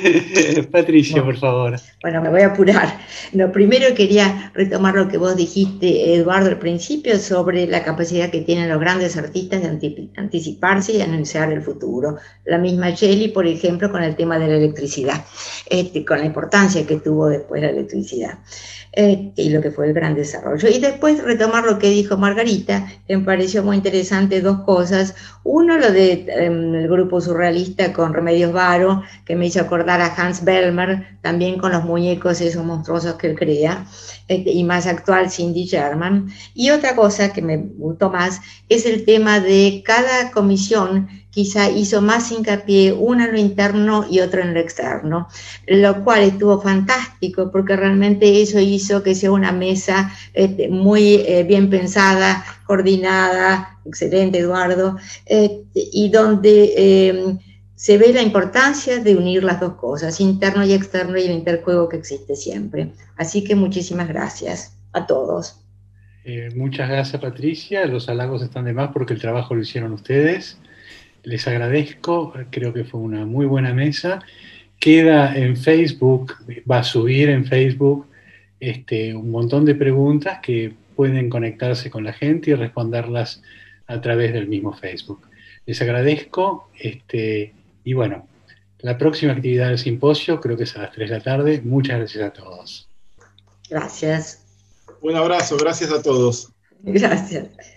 Patricia, por favor. Bueno, me voy a apurar. No, primero quería retomar lo que vos dijiste, Eduardo, al principio, sobre la capacidad que tienen los grandes artistas de antip- anticiparse y anunciar el futuro. La misma Shelley, por ejemplo, con el tema de la electricidad, este, con la importancia que tuvo después la electricidad. Eh, y lo que fue el gran desarrollo. Y después retomar lo que dijo Margarita, que me pareció muy interesante dos cosas. Uno, lo del de, eh, grupo surrealista con Remedios Varo, que me hizo acordar a Hans Bellmer, también con los muñecos esos monstruosos que él crea, eh, y más actual Cindy Sherman. Y otra cosa que me gustó más es el tema de cada comisión. Quizá hizo más hincapié uno en lo interno y otro en lo externo, lo cual estuvo fantástico porque realmente eso hizo que sea una mesa este, muy eh, bien pensada, coordinada, excelente Eduardo, eh, y donde eh, se ve la importancia de unir las dos cosas, interno y externo, y el interjuego que existe siempre. Así que muchísimas gracias a todos. Eh, muchas gracias, Patricia. Los halagos están de más porque el trabajo lo hicieron ustedes. Les agradezco, creo que fue una muy buena mesa. Queda en Facebook, va a subir en Facebook este, un montón de preguntas que pueden conectarse con la gente y responderlas a través del mismo Facebook. Les agradezco este, y bueno, la próxima actividad del simposio creo que es a las tres de la tarde. Muchas gracias a todos. Gracias. Un abrazo, gracias a todos. Gracias.